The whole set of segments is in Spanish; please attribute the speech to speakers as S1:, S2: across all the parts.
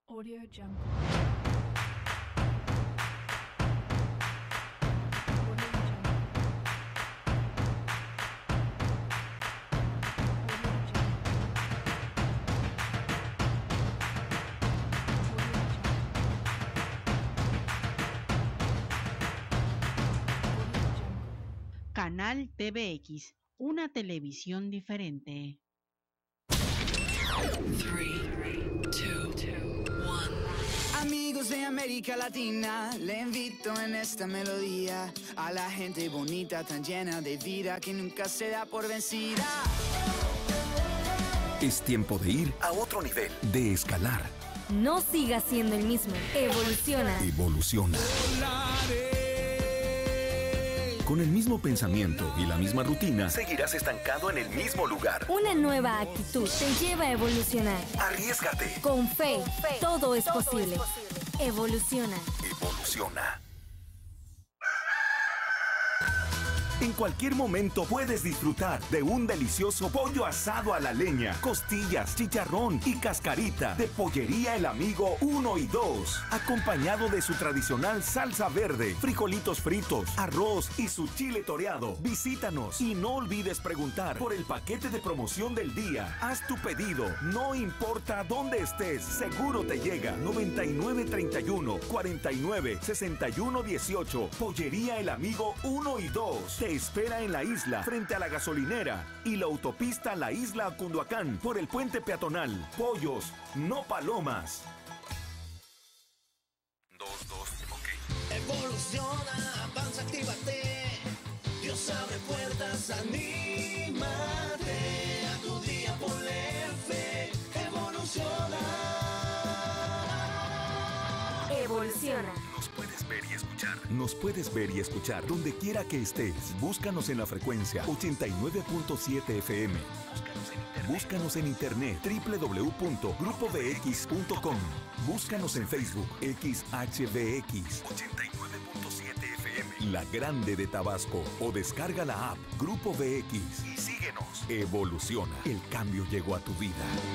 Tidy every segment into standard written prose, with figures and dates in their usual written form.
S1: Audio Jungle.
S2: Canal TVX, una televisión diferente.
S3: 3, 2, 1.
S4: Amigos de América Latina, le invito en esta melodía a la gente bonita, tan llena de vida, que nunca se da por vencida.
S5: Es tiempo de ir a otro nivel, de escalar.
S6: No sigas siendo el mismo. Evoluciona.
S5: Evoluciona. Con el mismo pensamiento y la misma rutina, seguirás estancado en el mismo lugar.
S6: Una nueva actitud te lleva a evolucionar.
S5: Arriésgate.
S6: Con fe, todo es posible. Evoluciona.
S5: Evoluciona. En cualquier momento puedes disfrutar de un delicioso pollo asado a la leña, costillas, chicharrón y cascarita de Pollería El Amigo 1 y 2, acompañado de su tradicional salsa verde, frijolitos fritos, arroz y su chile toreado. Visítanos y no olvides preguntar por el paquete de promoción del día. Haz tu pedido, no importa dónde estés, seguro te llega. 9931-496118, Pollería El Amigo 1 y 2. Te espera en la isla, frente a la gasolinera y la autopista La Isla a Cunduacán, por el puente peatonal. Pollos, no palomas. 2, ok.
S7: Evoluciona, avanza, actívate. Dios abre puertas, anímate. A tu día ponle fe. Evoluciona.
S6: Evoluciona.
S5: Nos puedes ver y escuchar donde quiera que estés. Búscanos en la frecuencia 89.7 FM. Búscanos en internet www.grupovx.com. Búscanos en Facebook XHVX 89.7 FM. La Grande de Tabasco. O descarga la app Grupo VX y síguenos. Evoluciona. El cambio llegó a tu vida.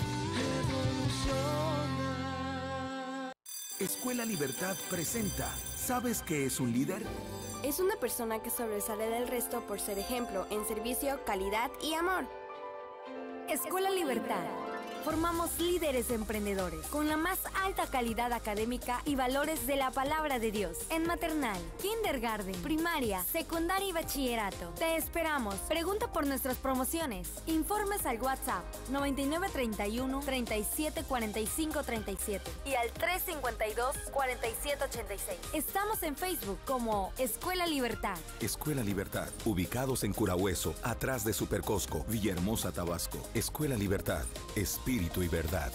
S5: Escuela Libertad presenta. ¿Sabes qué es un líder?
S8: Es una persona que sobresale del resto por ser ejemplo en servicio, calidad y amor.
S6: Escuela Libertad. Formamos líderes emprendedores con la más alta calidad académica y valores de la palabra de Dios. En maternal, kindergarten, primaria, secundaria y bachillerato. Te esperamos. Pregunta por nuestras promociones. Informes al WhatsApp 9931-374537 y al 352-4786. Estamos en Facebook como Escuela Libertad.
S5: Escuela Libertad, ubicados en Curahueso, atrás de Supercosco, Villahermosa, Tabasco. Escuela Libertad, espíritu y verdad.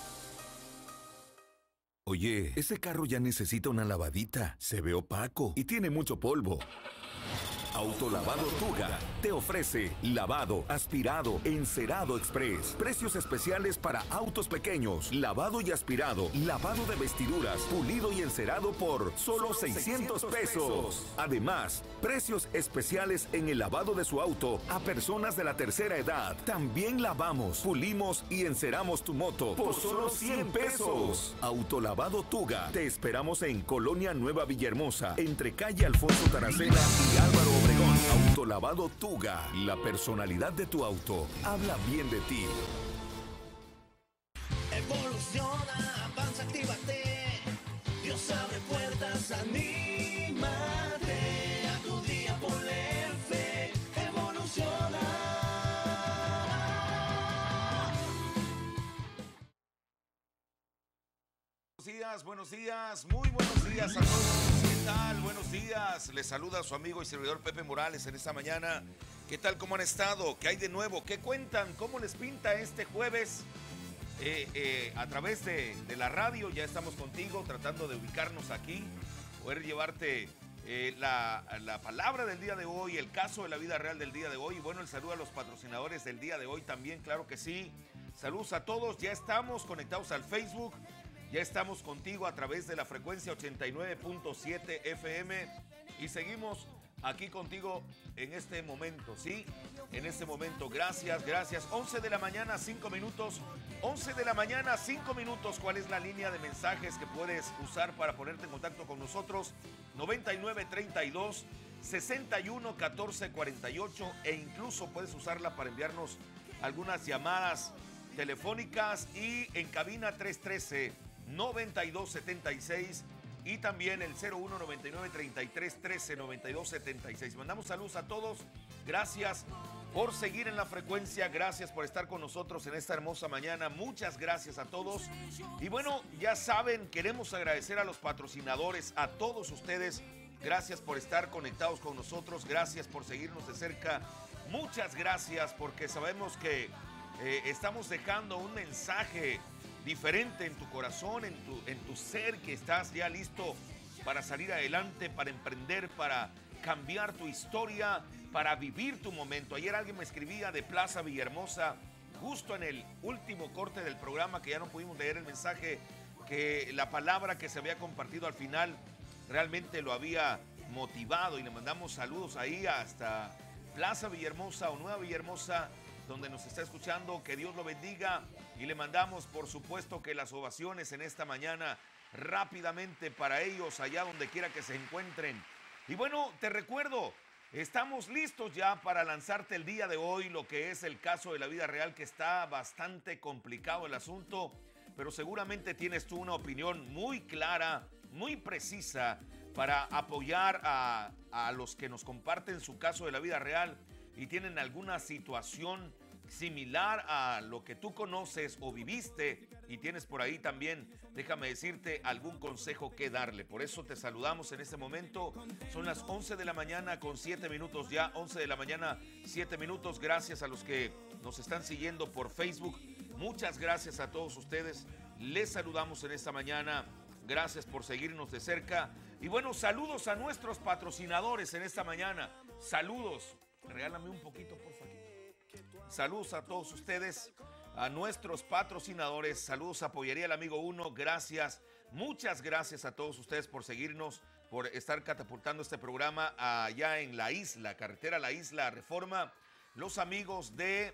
S5: Oye, ese carro ya necesita una lavadita. Se ve opaco y tiene mucho polvo. Autolavado Tuga te ofrece lavado, aspirado, encerado express. Precios especiales para autos pequeños, lavado y aspirado, lavado de vestiduras, pulido y encerado por solo 600 pesos. Además, precios especiales en el lavado de su auto a personas de la tercera edad. También lavamos, pulimos y enceramos tu moto por solo 100 pesos. Autolavado Tuga. Te esperamos en Colonia Nueva Villahermosa, entre calle Alfonso Taracena y Álvaro Obregón. Autolavado Tuga. La personalidad de tu auto habla bien de ti.
S7: Evoluciona, avanza, actívate. Dios abre puertas, anímate. A tu día ponle fe. Evoluciona.
S9: Buenos días, muy buenos días a todos. ¿Qué tal? Buenos días. Les saluda su amigo y servidor Pepe Morales en esta mañana. ¿Qué tal? ¿Cómo han estado? ¿Qué hay de nuevo? ¿Qué cuentan? ¿Cómo les pinta este jueves? A través de la radio ya estamos contigo tratando de ubicarnos aquí, poder llevarte la palabra del día de hoy, el caso de la vida real del día de hoy. Y bueno, el saludo a los patrocinadores del día de hoy también, claro que sí. Saludos a todos, ya estamos conectados al Facebook. Ya estamos contigo a través de la frecuencia 89.7 FM y seguimos aquí contigo en este momento, ¿sí? En este momento, gracias, gracias. 11 de la mañana, 5 minutos. 11 de la mañana, 5 minutos. ¿Cuál es la línea de mensajes que puedes usar para ponerte en contacto con nosotros? 9932 61 14 48 e incluso puedes usarla para enviarnos algunas llamadas telefónicas y en cabina 313 9276 y también el 01 99 33 13 92 76. Mandamos saludos a todos. Gracias por seguir en la frecuencia. Gracias por estar con nosotros en esta hermosa mañana. Muchas gracias a todos. Y bueno, ya saben, queremos agradecer a los patrocinadores, a todos ustedes. Gracias por estar conectados con nosotros. Gracias por seguirnos de cerca. Muchas gracias porque sabemos que estamos dejando un mensaje diferente en tu corazón, en tu ser, que estás ya listo para salir adelante, para emprender, para cambiar tu historia, para vivir tu momento. Ayer alguien me escribía de Plaza Villahermosa, justo en el último corte del programa, que ya no pudimos leer el mensaje, que la palabra que se había compartido al final realmente lo había motivado, y le mandamos saludos ahí hasta Plaza Villahermosa o Nueva Villahermosa, donde nos está escuchando. Que Dios lo bendiga y le mandamos, por supuesto, que las ovaciones en esta mañana rápidamente para ellos allá donde quiera que se encuentren. Y bueno, te recuerdo, estamos listos ya para lanzarte el día de hoy lo que es el caso de la vida real, que está bastante complicado el asunto, pero seguramente tienes tú una opinión muy clara, muy precisa para apoyar a los que nos comparten su caso de la vida real y tienen alguna situación similar a lo que tú conoces o viviste y tienes por ahí también, déjame decirte, algún consejo que darle. Por eso te saludamos en este momento. Son las 11 de la mañana con 7 minutos ya, 11 de la mañana, 7 minutos. Gracias a los que nos están siguiendo por Facebook. Muchas gracias a todos ustedes. Les saludamos en esta mañana. Gracias por seguirnos de cerca. Y bueno, saludos a nuestros patrocinadores en esta mañana. Saludos. Regálame un poquito, por favor. Saludos a todos ustedes, a nuestros patrocinadores. Saludos a Pollería El Amigo 1. Gracias. Muchas gracias a todos ustedes por seguirnos, por estar catapultando este programa allá en la isla, carretera La Isla Reforma. Los amigos de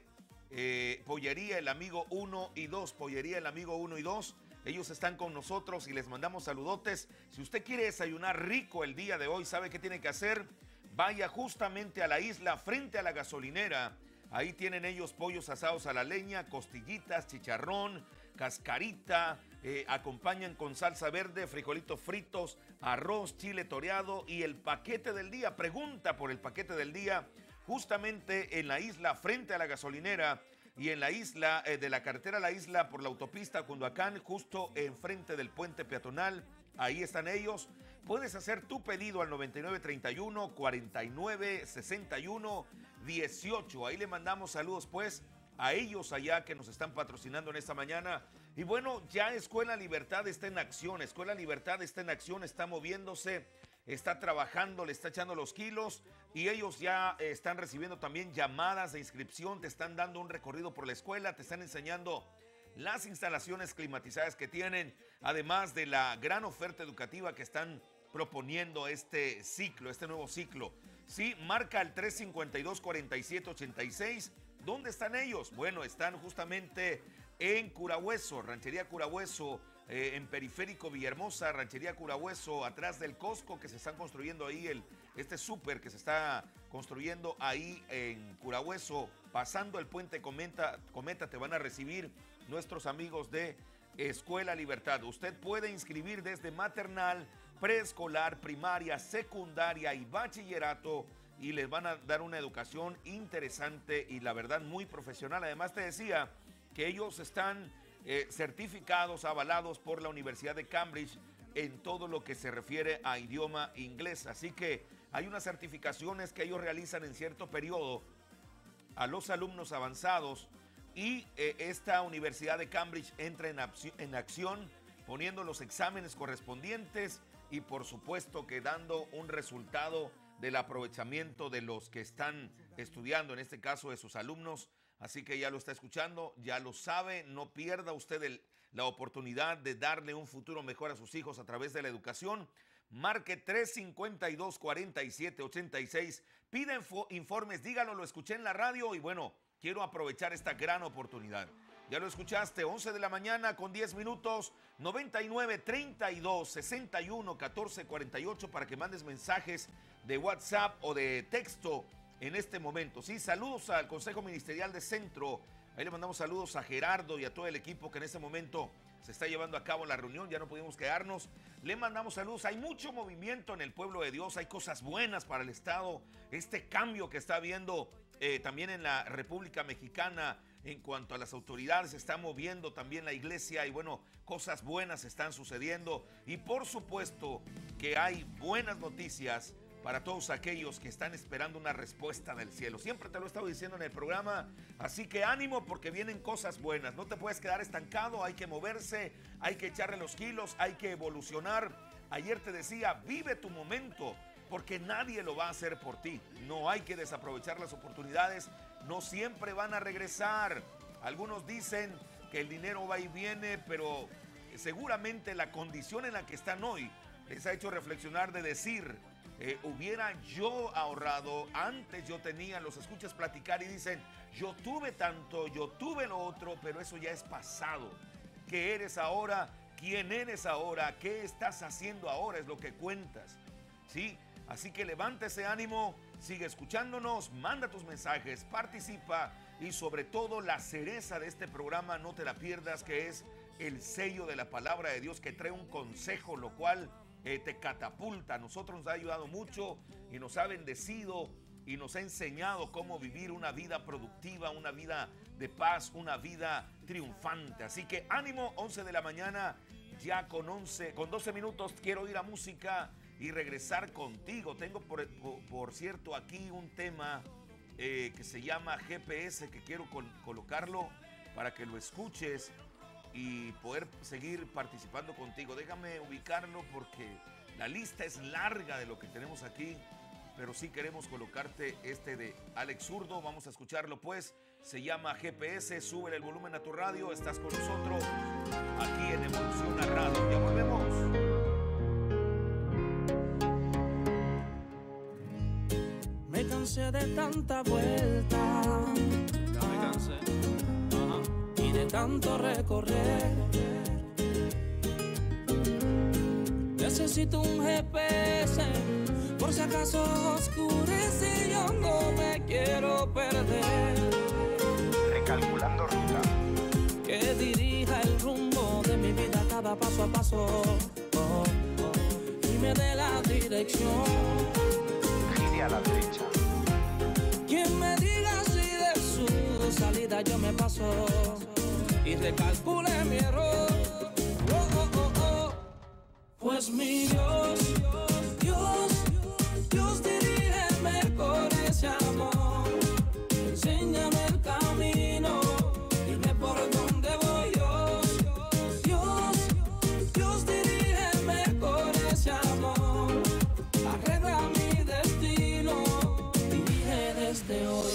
S9: Pollería El Amigo 1 y 2. Pollería El Amigo 1 y 2. Ellos están con nosotros y les mandamos saludotes. Si usted quiere desayunar rico el día de hoy, ¿sabe qué tiene que hacer? Vaya justamente a la isla, frente a la gasolinera. Ahí tienen ellos pollos asados a la leña, costillitas, chicharrón, cascarita. Acompañan con salsa verde, frijolitos fritos, arroz, chile toreado y el paquete del día. Pregunta por el paquete del día justamente en la isla, frente a la gasolinera. Y en la isla, de la carretera La Isla por la autopista Cunduacán, justo enfrente del puente peatonal. Ahí están ellos. Puedes hacer tu pedido al 9931 49 61 18. Ahí le mandamos saludos pues a ellos allá que nos están patrocinando en esta mañana. Y bueno, ya Escuela Libertad está en acción. Escuela Libertad está en acción, está moviéndose, está trabajando, le está echando los kilos y ellos ya están recibiendo también llamadas de inscripción. Te están dando un recorrido por la escuela, te están enseñando las instalaciones climatizadas que tienen, además de la gran oferta educativa que están proponiendo este ciclo, este nuevo ciclo. Sí, marca el 352-4786. ¿Dónde están ellos? Bueno, están justamente en Curahueso, Ranchería Curahueso, en Periférico Villahermosa, Ranchería Curahueso, atrás del Costco que se están construyendo ahí, este súper que se está construyendo ahí en Curahueso, pasando el puente Cometa, te van a recibir nuestros amigos de Escuela Libertad. Usted puede inscribir desde maternal, preescolar, primaria, secundaria y bachillerato y les van a dar una educación interesante y la verdad muy profesional. Además te decía que ellos están certificados, avalados por la Universidad de Cambridge en todo lo que se refiere a idioma inglés. Así que hay unas certificaciones que ellos realizan en cierto periodo a los alumnos avanzados y esta Universidad de Cambridge entra en acción poniendo los exámenes correspondientes y por supuesto que dando un resultado del aprovechamiento de los que están estudiando, en este caso de sus alumnos. Así que ya lo está escuchando, ya lo sabe, no pierda usted la oportunidad de darle un futuro mejor a sus hijos a través de la educación. marque 352-4786, pide informes, dígalo, lo escuché en la radio y bueno, quiero aprovechar esta gran oportunidad. Ya lo escuchaste, 11 de la mañana con 10 minutos, 99-32-61-14-48 para que mandes mensajes de WhatsApp o de texto en este momento. Sí, saludos al Consejo Ministerial de Centro. Ahí le mandamos saludos a Gerardo y a todo el equipo que en este momento se está llevando a cabo la reunión. Ya no pudimos quedarnos. Le mandamos saludos. Hay mucho movimiento en el pueblo de Dios. Hay cosas buenas para el Estado. Este cambio que está habiendo también en la República Mexicana en cuanto a las autoridades, se está moviendo también la iglesia y bueno, cosas buenas están sucediendo. Y por supuesto que hay buenas noticias para todos aquellos que están esperando una respuesta del cielo. Siempre te lo he estado diciendo en el programa, así que ánimo porque vienen cosas buenas. No te puedes quedar estancado, hay que moverse, hay que echarle los kilos, hay que evolucionar. Ayer te decía, vive tu momento, porque nadie lo va a hacer por ti. No hay que desaprovechar las oportunidades, no siempre van a regresar. Algunos dicen que el dinero va y viene, pero seguramente la condición en la que están hoy les ha hecho reflexionar de decir, hubiera yo ahorrado, antes yo tenía, los escuchas platicar y dicen, yo tuve tanto, yo tuve lo otro, pero eso ya es pasado. ¿Qué eres ahora? ¿Quién eres ahora? ¿Qué estás haciendo ahora? Es lo que cuentas, ¿sí? Así que levanta ese ánimo, sigue escuchándonos, manda tus mensajes, participa y sobre todo la cereza de este programa, no te la pierdas, que es el sello de la palabra de Dios que trae un consejo, lo cual te catapulta. A nosotros nos ha ayudado mucho y nos ha bendecido y nos ha enseñado cómo vivir una vida productiva, una vida de paz, una vida triunfante. Así que ánimo, 11 de la mañana, ya con 12 minutos quiero ir a música y regresar contigo. Tengo por cierto aquí un tema que se llama GPS, que quiero colocarlo para que lo escuches y poder seguir participando contigo. Déjame ubicarlo porque la lista es larga de lo que tenemos aquí, pero sí queremos colocarte este de Alex Zurdo. Vamos a escucharlo pues, se llama GPS. Sube el volumen a tu radio, estás con nosotros aquí en Evoluciona Radio. Ya volvemos.
S7: Me cansé de tanta vuelta,
S1: ya me cansé,
S7: y de tanto recorrer. Necesito un GPS, por si acaso oscurece, yo no me quiero perder.
S1: recalculando ruta.
S7: Que dirija el rumbo de mi vida cada paso a paso, y me dé la dirección.
S1: Gire a la derecha.
S7: Quien me diga si de su salida yo me paso y recalcule mi error. Pues mi Dios, dirígeme con ese amor. Enséñame el camino, dime por dónde voy yo. Dios, dirígeme con ese amor. Arregla mi destino, dirige desde hoy.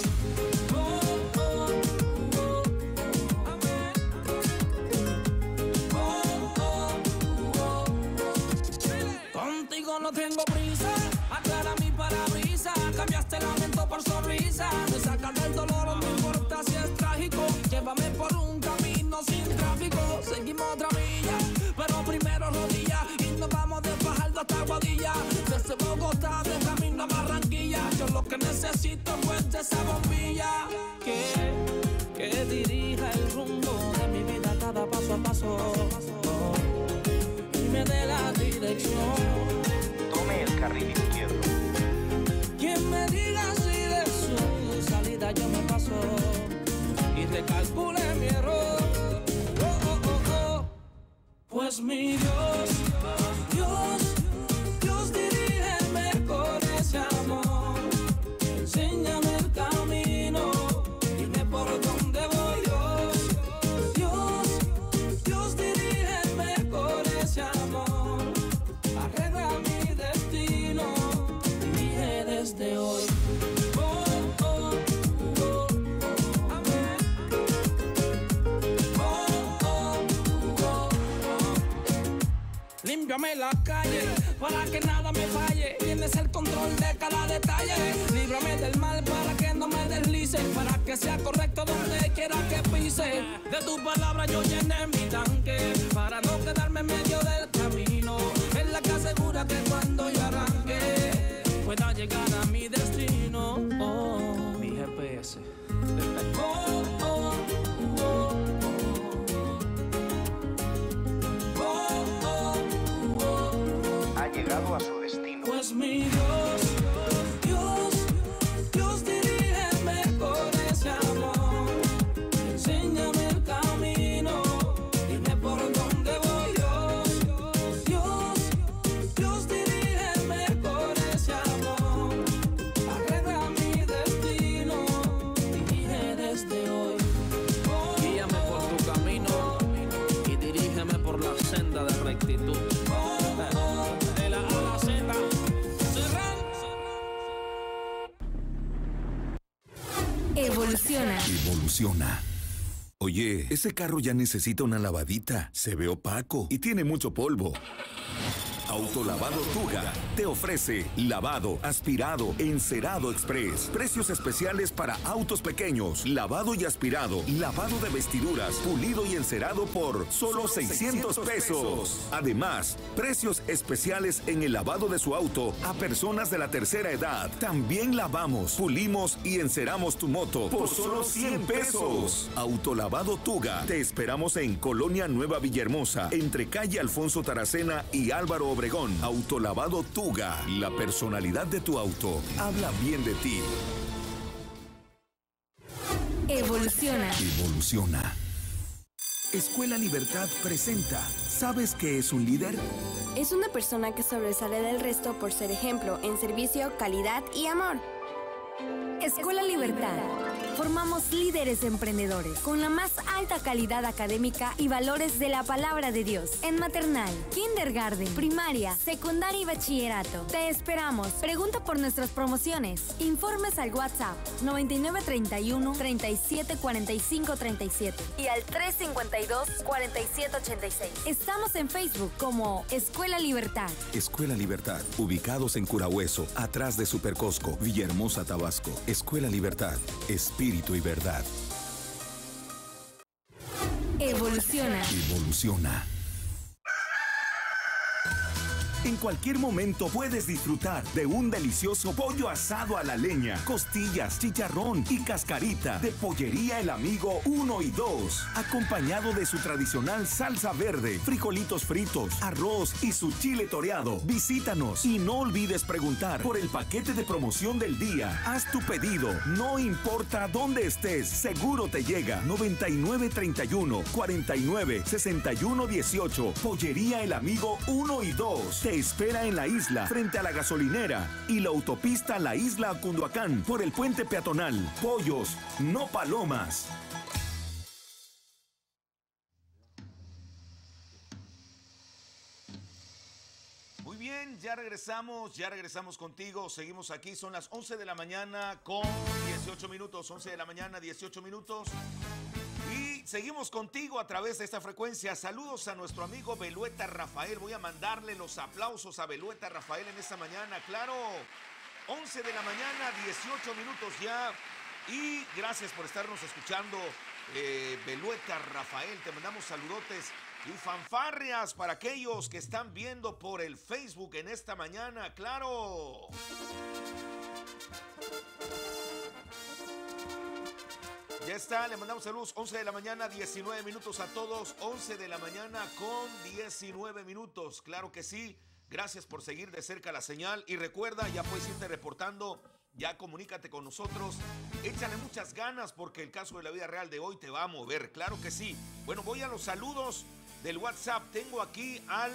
S7: Contigo no tengo prisa, aclara mi parabrisas, cambiaste lamento por sonrisa, me sacas del dolor, no importa si es trágico, llévame por un camino sin tráfico, seguimos otra milla, pero primero rodillas, y nos vamos de Fajardo hasta Guadilla, desde Bogotá de camino a Barranquilla, yo lo que necesito es de esa bombilla, que dirija el rumbo de mi vida cada paso a paso, y me dé la dirección.
S1: Tome el carril izquierdo.
S7: Quien me diga si de su salida yo me paso y recalcule mi error. Pues mi Dios, dirígeme con ese amor. Enséñame el camino, dime por dónde voy yo. Dios, dirígeme con ese amor. Arregla líbrame la calle, para que nada me falle. Tienes el control de cada detalle. Líbrame del mal para que no me deslice, para que sea correcto donde quiera que pise. De tu palabra yo llené mi tanque, para no quedarme en medio del camino. Es la que asegura que cuando yo arranque pueda llegar a mi destino. Oh, mi GPS. Oh, oh, oh.
S1: Ha llegado a su destino.
S7: Pues mi Dios, dirígeme con ese amor. Enséñame el camino, dime por dónde voy. Dios, dirígeme con ese amor. Arregla mi destino, dirige desde hoy. Guíame por tu camino y dirígeme por la senda de rectitud.
S6: Evoluciona.
S5: Evoluciona. Oye, ese carro ya necesita una lavadita. Se ve opaco y tiene mucho polvo. Autolavado Tuga te ofrece lavado, aspirado, encerado express. Precios especiales para autos pequeños, lavado y aspirado, lavado de vestiduras, pulido y encerado por solo 600 pesos. Además, precios especiales en el lavado de su auto a personas de la tercera edad. También lavamos, pulimos y enceramos tu moto por solo 100 pesos. Autolavado Tuga. Te esperamos en Colonia Nueva Villahermosa, entre calle Alfonso Taracena y Álvaro Obregón. Autolavado Tuga. La personalidad de tu auto habla bien de ti.
S6: Evoluciona.
S5: Evoluciona. Escuela Libertad presenta. ¿Sabes qué es un líder?
S8: Es una persona que sobresale del resto por ser ejemplo en servicio, calidad y amor.
S6: Escuela Libertad. Formamos líderes emprendedores con la más alta calidad académica y valores de la palabra de Dios. En maternal, kindergarten, primaria, secundaria y bachillerato. Te esperamos. Pregunta por nuestras promociones. Informes al WhatsApp 9931 37 45 37 y al 352 47 86. Estamos en Facebook como Escuela Libertad.
S5: Escuela Libertad. Ubicados en Curahueso, atrás de Supercosco, Villahermosa, Tabasco. Escuela Libertad. Espíritu y verdad.
S6: Evoluciona.
S5: Evoluciona. En cualquier momento puedes disfrutar de un delicioso pollo asado a la leña, costillas, chicharrón y cascarita de Pollería El Amigo 1 y 2, acompañado de su tradicional salsa verde, frijolitos fritos, arroz y su chile toreado. Visítanos y no olvides preguntar por el paquete de promoción del día. Haz tu pedido, no importa dónde estés, seguro te llega. 9931 49 61 18. Pollería El Amigo 1 y 2. Te espera en la isla, frente a la gasolinera y la autopista La Isla a Cunduacán, por el puente peatonal. Pollos, no palomas.
S9: Muy bien, ya regresamos contigo. Seguimos aquí, son las 11 de la mañana con 18 minutos, 11 de la mañana, 18 minutos. Y seguimos contigo a través de esta frecuencia. Saludos a nuestro amigo Belueta Rafael. Voy a mandarle los aplausos a Belueta Rafael en esta mañana, claro. 11 de la mañana, 18 minutos ya. Y gracias por estarnos escuchando, Belueta Rafael. Te mandamos saludotes y fanfarrias para aquellos que están viendo por el Facebook en esta mañana, claro. Ya está, le mandamos saludos. 11 de la mañana, 19 minutos a todos. 11 de la mañana con 19 minutos. Claro que sí. Gracias por seguir de cerca la señal. Y recuerda, ya puedes irte reportando. Ya comunícate con nosotros. Échale muchas ganas porque el caso de la vida real de hoy te va a mover. Claro que sí. Bueno, voy a los saludos del WhatsApp. Tengo aquí al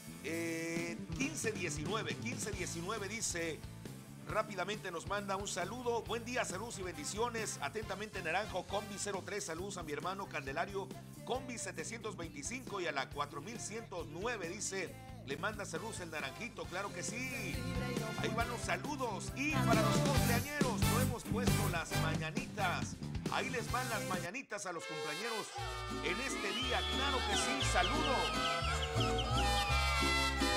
S9: 1519. 1519 dice... Rápidamente nos manda un saludo. Buen día, saludos y bendiciones. Atentamente, Naranjo, Combi 03. Saludos a mi hermano Candelario, Combi 725 y a la 4109. Dice, le manda saludos el Naranjito. Claro que sí. Ahí van los saludos. Y para los cumpleañeros, no hemos puesto las mañanitas. Ahí les van las mañanitas a los cumpleañeros en este día. Claro que sí. Saludos.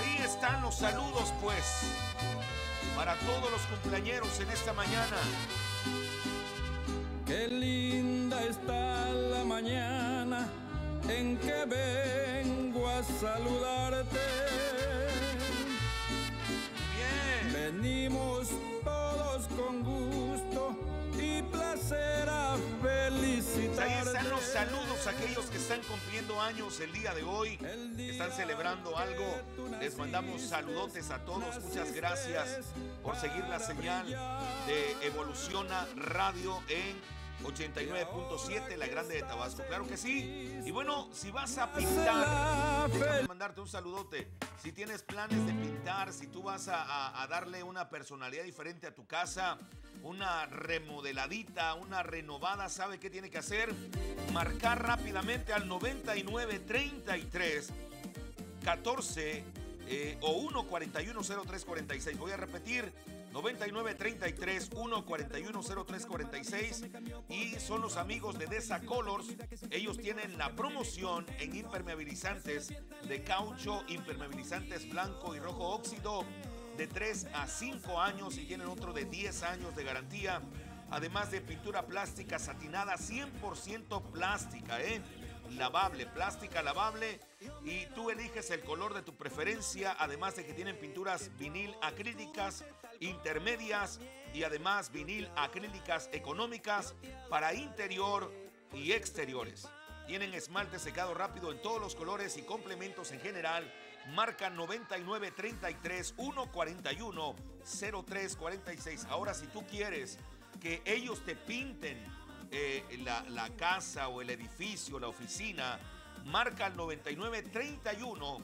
S9: Ahí están los saludos, pues, para todos los cumpleañeros en esta mañana.
S7: Qué linda está la mañana en que vengo a saludarte.
S9: Bien.
S7: Venimos todos con gusto y placer a felicitarte.
S9: Ahí están los saludos a aquellos que están cumpliendo años el día de hoy, que están celebrando algo. Les mandamos saludotes a todos. Muchas gracias por seguir la señal de Evoluciona Radio en 89.7, la grande de Tabasco. Claro que sí. Y bueno, si vas a pintar, déjame mandarte un saludote. Si tienes planes de pintar, si tú vas a darle una personalidad diferente a tu casa, una remodeladita, una renovada, ¿sabe qué tiene que hacer? Marcar rápidamente al 9933 14 o 1410346. Voy a repetir, 9933 1410346, y son los amigos de Desa Colors. Ellos tienen la promoción en impermeabilizantes de caucho, impermeabilizantes blanco y rojo óxido de 3 a 5 años, y tienen otro de 10 años de garantía, además de pintura plástica satinada 100% plástica, lavable, plástica lavable, y tú eliges el color de tu preferencia, además de que tienen pinturas vinil acrílicas intermedias y además vinil acrílicas económicas para interior y exteriores. Tienen esmalte secado rápido en todos los colores y complementos en general. Marca 9933 141 0346. Ahora, si tú quieres que ellos te pinten la casa o el edificio, la oficina, marca al 9931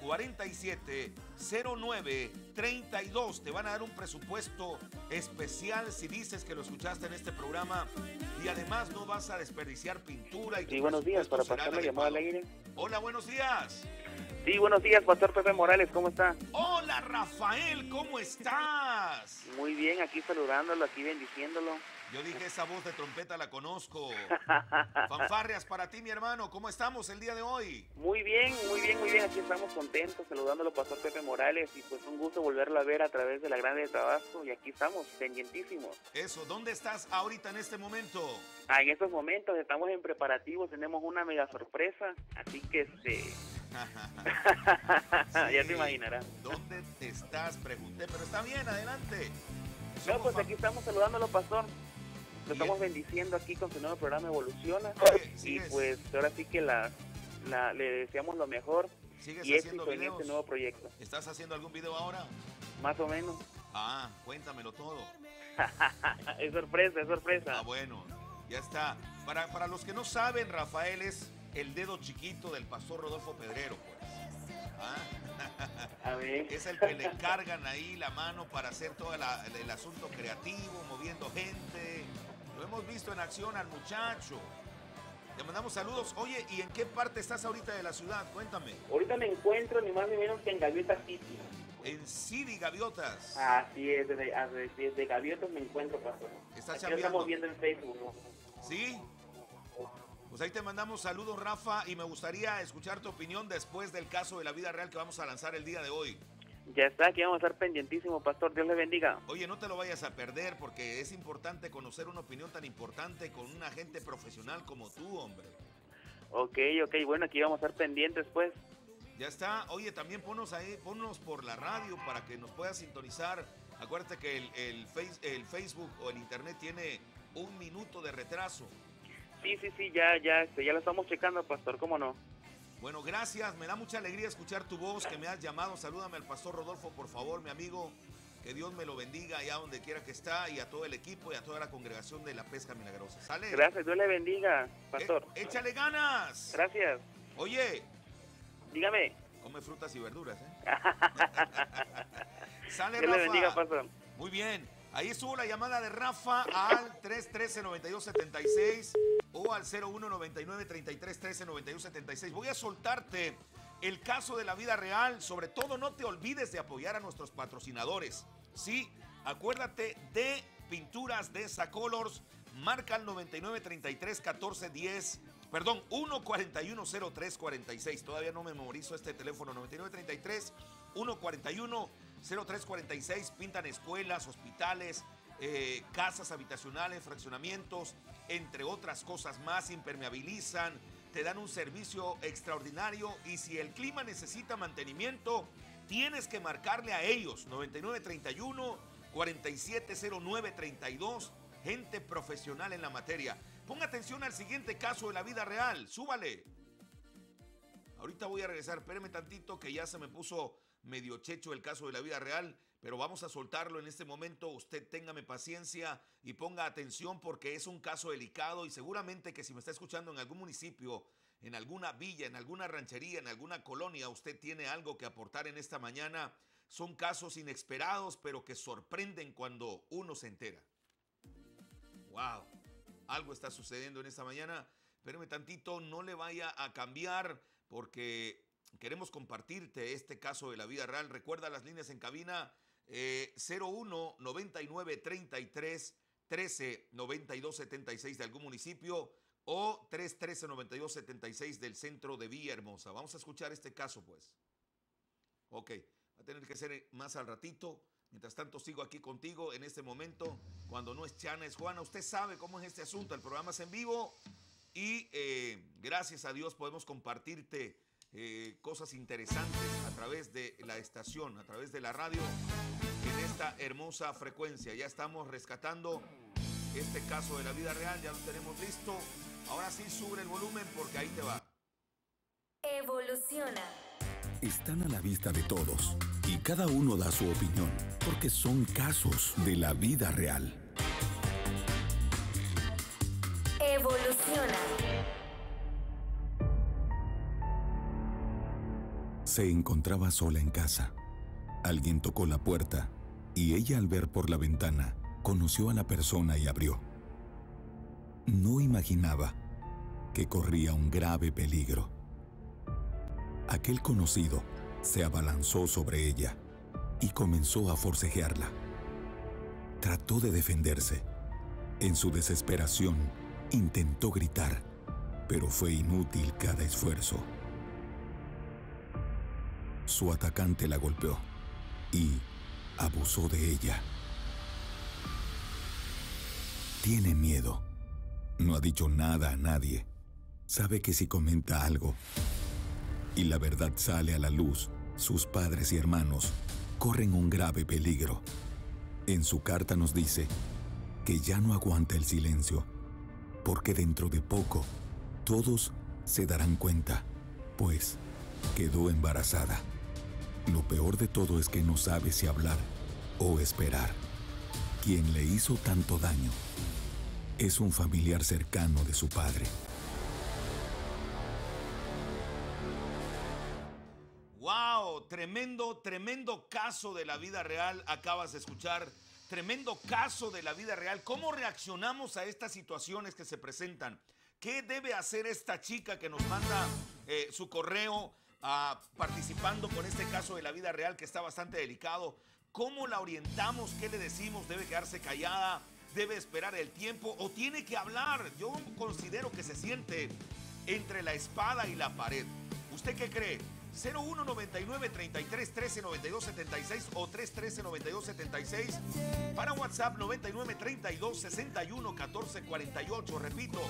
S9: 47 09 32. Te van a dar un presupuesto especial si dices que lo escuchaste en este programa, y además no vas a desperdiciar pintura.
S10: Sí, buenos días, para pasar la llamada al aire.
S9: Hola, buenos días.
S10: Sí, buenos días, Pastor Pepe Morales, ¿cómo está?
S9: Hola, Rafael, ¿cómo estás?
S10: Muy bien, aquí saludándolo, aquí bendiciéndolo.
S9: Yo dije, esa voz de trompeta la conozco. Fanfarrias para ti, mi hermano. ¿Cómo estamos el día de hoy?
S10: Muy bien, muy bien, muy bien. Aquí estamos contentos, saludándolo, Pastor Pepe Morales. Y pues un gusto volverlo a ver a través de la grande de Tabasco. Y aquí estamos, pendientísimos.
S9: Eso, ¿dónde estás ahorita en este momento?
S10: En estos momentos estamos en preparativos, tenemos una mega sorpresa. Así que
S9: Sí.
S10: ya te imaginarás.
S9: ¿Dónde te estás? Pregunté, pero está bien, adelante.
S10: No, pues aquí estamos saludándolo, Pastor. Lo estamos bendiciendo aquí con su nuevo programa Evoluciona. Y pues ahora sí que le deseamos lo mejor y éxito en este nuevo proyecto.
S9: ¿Estás haciendo algún video ahora?
S10: Más o menos.
S9: Cuéntamelo todo.
S10: Es sorpresa, es sorpresa.
S9: Bueno, ya está. Para los que no saben, Rafael es el dedo chiquito del pastor Rodolfo Pedrero, pues.
S10: A ver.
S9: Es el que le cargan ahí la mano para hacer todo el asunto creativo, moviendo gente. Lo hemos visto en acción al muchacho. Te mandamos saludos. Oye, ¿y en qué parte estás ahorita de la ciudad? Cuéntame.
S10: Ahorita me encuentro ni más ni menos que en Gaviota City.
S9: En City, Gaviotas.
S10: Así es, desde Gaviotas me encuentro, Pastor.
S9: ¿Estás
S10: Aquí lo estamos viendo en Facebook, ¿no?
S9: ¿Sí? Pues ahí te mandamos saludos, Rafa, y me gustaría escuchar tu opinión después del caso de la vida real que vamos a lanzar el día de hoy.
S10: Ya está, aquí vamos a estar pendientísimo, Pastor. Dios le bendiga.
S9: Oye, no te lo vayas a perder, porque es importante conocer una opinión tan importante con un agente profesional como tú, hombre.
S10: Ok, bueno, aquí vamos a estar pendientes, pues.
S9: Ya está. Oye, también ponnos por la radio para que nos puedas sintonizar. Acuérdate que el Facebook o el internet tiene 1 minuto de retraso.
S10: Sí, ya lo estamos checando, Pastor, ¿cómo no?
S9: Bueno, gracias, me da mucha alegría escuchar tu voz, que me has llamado. Salúdame al pastor Rodolfo, por favor, mi amigo. Que Dios me lo bendiga allá donde quiera que está, y a todo el equipo y a toda la congregación de la Pesca Milagrosa. ¿Sale?
S10: Gracias, Dios le bendiga, Pastor.
S9: Échale ganas.
S10: Gracias.
S9: Oye.
S10: Dígame.
S9: Come frutas y verduras, Sale,
S10: Dios
S9: Rafa.
S10: le bendiga, Pastor.
S9: Muy bien. Ahí estuvo la llamada de Rafa al 313-9276 o al 0199-3313-9276. Voy a soltarte el caso de la vida real. Sobre todo, no te olvides de apoyar a nuestros patrocinadores. Sí, acuérdate de Pinturas Desa Colors. Marca al 9933-1410. Perdón, 1410346. Todavía no memorizo este teléfono, 141-0346, pintan escuelas, hospitales, casas habitacionales, fraccionamientos, entre otras cosas más, impermeabilizan, te dan un servicio extraordinario y si el clima necesita mantenimiento, tienes que marcarle a ellos, 9931-470932, gente profesional en la materia. Ponga atención al siguiente caso de la vida real, súbale. Ahorita voy a regresar, espéreme tantito que ya se me puso medio checho el caso de la vida real, pero vamos a soltarlo en este momento. Usted téngame paciencia y ponga atención porque es un caso delicado y seguramente que si me está escuchando en algún municipio, en alguna villa, en alguna ranchería, en alguna colonia, usted tiene algo que aportar en esta mañana. Son casos inesperados, pero que sorprenden cuando uno se entera. ¡Wow! Algo está sucediendo en esta mañana. Espérame tantito, no le vaya a cambiar porque queremos compartirte este caso de la vida real. Recuerda las líneas en cabina 01-99-33-13-92-76 de algún municipio o 313-92-76 del centro de Villahermosa. Vamos a escuchar este caso, pues. Ok, va a tener que ser más al ratito. Mientras tanto, sigo aquí contigo en este momento. Cuando no es Chana, es Juana. Usted sabe cómo es este asunto. El programa es en vivo y gracias a Dios podemos compartirte cosas interesantes a través de la estación, a través de la radio, en esta hermosa frecuencia. Ya estamos rescatando este caso de la vida real, ya lo tenemos listo. Ahora sí, sube el volumen porque ahí te va.
S6: Evoluciona.
S5: Están a la vista de todos y cada uno da su opinión porque son casos de la vida real.
S6: Evoluciona.
S5: Se encontraba sola en casa. Alguien tocó la puerta y ella, al ver por la ventana, conoció a la persona y abrió. No imaginaba que corría un grave peligro. Aquel conocido se abalanzó sobre ella y comenzó a forcejearla. Trató de defenderse. En su desesperación, intentó gritar, pero fue inútil cada esfuerzo. Su atacante la golpeó y abusó de ella. Tiene miedo. No ha dicho nada a nadie. Sabe que si comenta algo y la verdad sale a la luz, sus padres y hermanos corren un grave peligro. En su carta nos dice que ya no aguanta el silencio, porque dentro de poco todos se darán cuenta, pues quedó embarazada. Lo peor de todo es que no sabe si hablar o esperar. Quien le hizo tanto daño es un familiar cercano de su padre.
S9: ¡Wow! Tremendo caso de la vida real. Acabas de escuchar. Tremendo caso de la vida real. ¿Cómo reaccionamos a estas situaciones que se presentan? ¿Qué debe hacer esta chica que nos manda su correo participando con este caso de la vida real que está bastante delicado? ¿Cómo la orientamos? ¿Qué le decimos? ¿Debe quedarse callada? ¿Debe esperar el tiempo? ¿O tiene que hablar? Yo considero que se siente entre la espada y la pared. ¿Usted qué cree? 0199-33-13-92-76 o 313-92-76. Para WhatsApp 9932-61-14-48. Repito,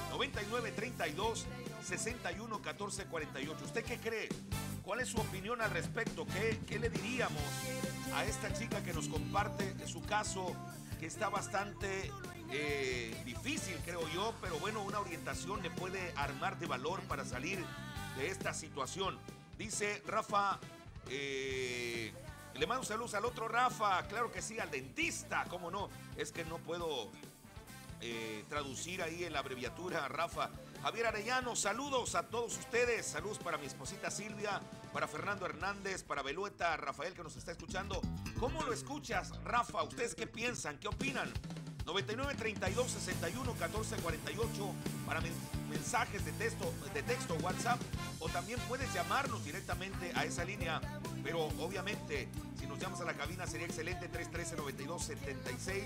S9: 9932-61-14-48. ¿Usted qué cree? ¿Cuál es su opinión al respecto? ¿Qué le diríamos a esta chica que nos comparte su caso, que está bastante difícil, creo yo, pero bueno, una orientación le puede armar de valor para salir de esta situación? Dice Rafa, le mando saludos al otro Rafa, claro que sí, al dentista, cómo no, es que no puedo traducir ahí en la abreviatura, Rafa. Javier Arellano, saludos a todos ustedes, saludos para mi esposita Silvia, para Fernando Hernández, para Belueta, Rafael que nos está escuchando. ¿Cómo lo escuchas, Rafa? ¿Ustedes qué piensan? ¿Qué opinan? 9932-61-14-48 para mensajes de texto WhatsApp, o también puedes llamarnos directamente a esa línea, pero obviamente si nos llamas a la cabina sería excelente. 313-92-76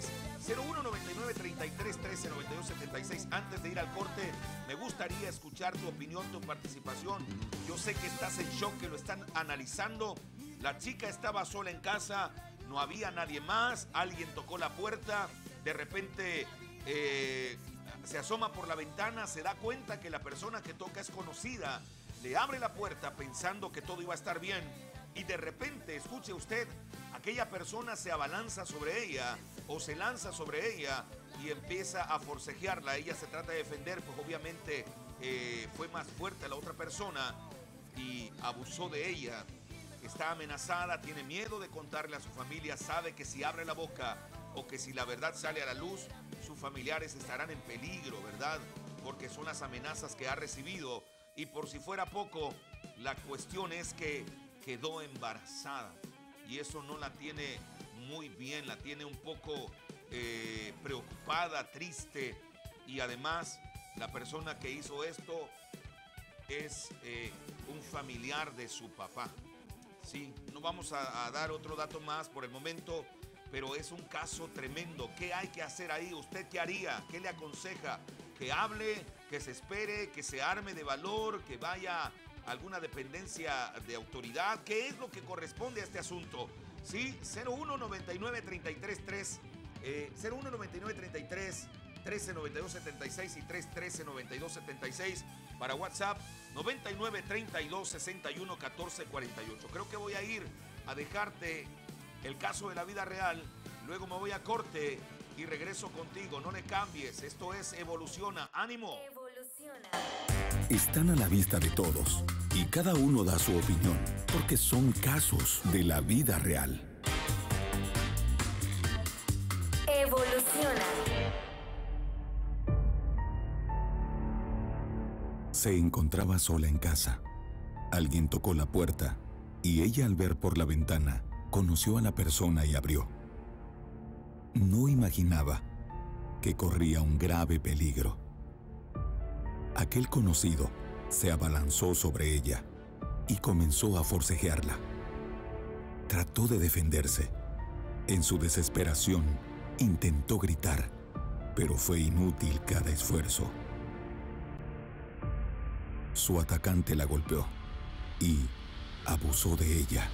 S9: 0199-33-13-92-76. Antes de ir al corte, me gustaría escuchar tu opinión, tu participación. Yo sé que estás en shock, que lo están analizando. La chica estaba sola en casa, no había nadie más, alguien tocó la puerta, de repente se asoma por la ventana, se da cuenta que la persona que toca es conocida, le abre la puerta pensando que todo iba a estar bien y de repente, escuche usted, aquella persona se abalanza sobre ella o se lanza sobre ella y empieza a forcejearla. Ella se trata de defender, pues obviamente fue más fuerte la otra persona y abusó de ella. Está amenazada, tiene miedo de contarle a su familia, sabe que si abre la boca o que si la verdad sale a la luz, sus familiares estarán en peligro, ¿verdad? Porque son las amenazas que ha recibido. Y por si fuera poco, la cuestión es que quedó embarazada. Y eso no la tiene muy bien, la tiene un poco preocupada, triste. Y además, la persona que hizo esto es un familiar de su papá. Sí, no vamos a dar otro dato más por el momento, pero es un caso tremendo. ¿Qué hay que hacer ahí? ¿Usted qué haría? ¿Qué le aconseja? Que hable, que se espere, que se arme de valor, que vaya a alguna dependencia de autoridad. ¿Qué es lo que corresponde a este asunto? Sí, 0199-33-3, 0199-33, 1392-76 y 313-9276 para WhatsApp 99-32-61-14-48. Creo que voy a ir a dejarte el caso de la vida real, luego me voy a corte y regreso contigo. No le cambies, esto es Evoluciona. ¡Ánimo!
S6: Evoluciona.
S5: Están a la vista de todos y cada uno da su opinión porque son casos de la vida real.
S6: Evoluciona.
S5: Se encontraba sola en casa. Alguien tocó la puerta y ella, al ver por la ventana, conoció a la persona y abrió. No imaginaba que corría un grave peligro. Aquel conocido se abalanzó sobre ella y comenzó a forcejearla. Trató de defenderse. En su desesperación, intentó gritar, pero fue inútil cada esfuerzo. Su atacante la golpeó y abusó de ella.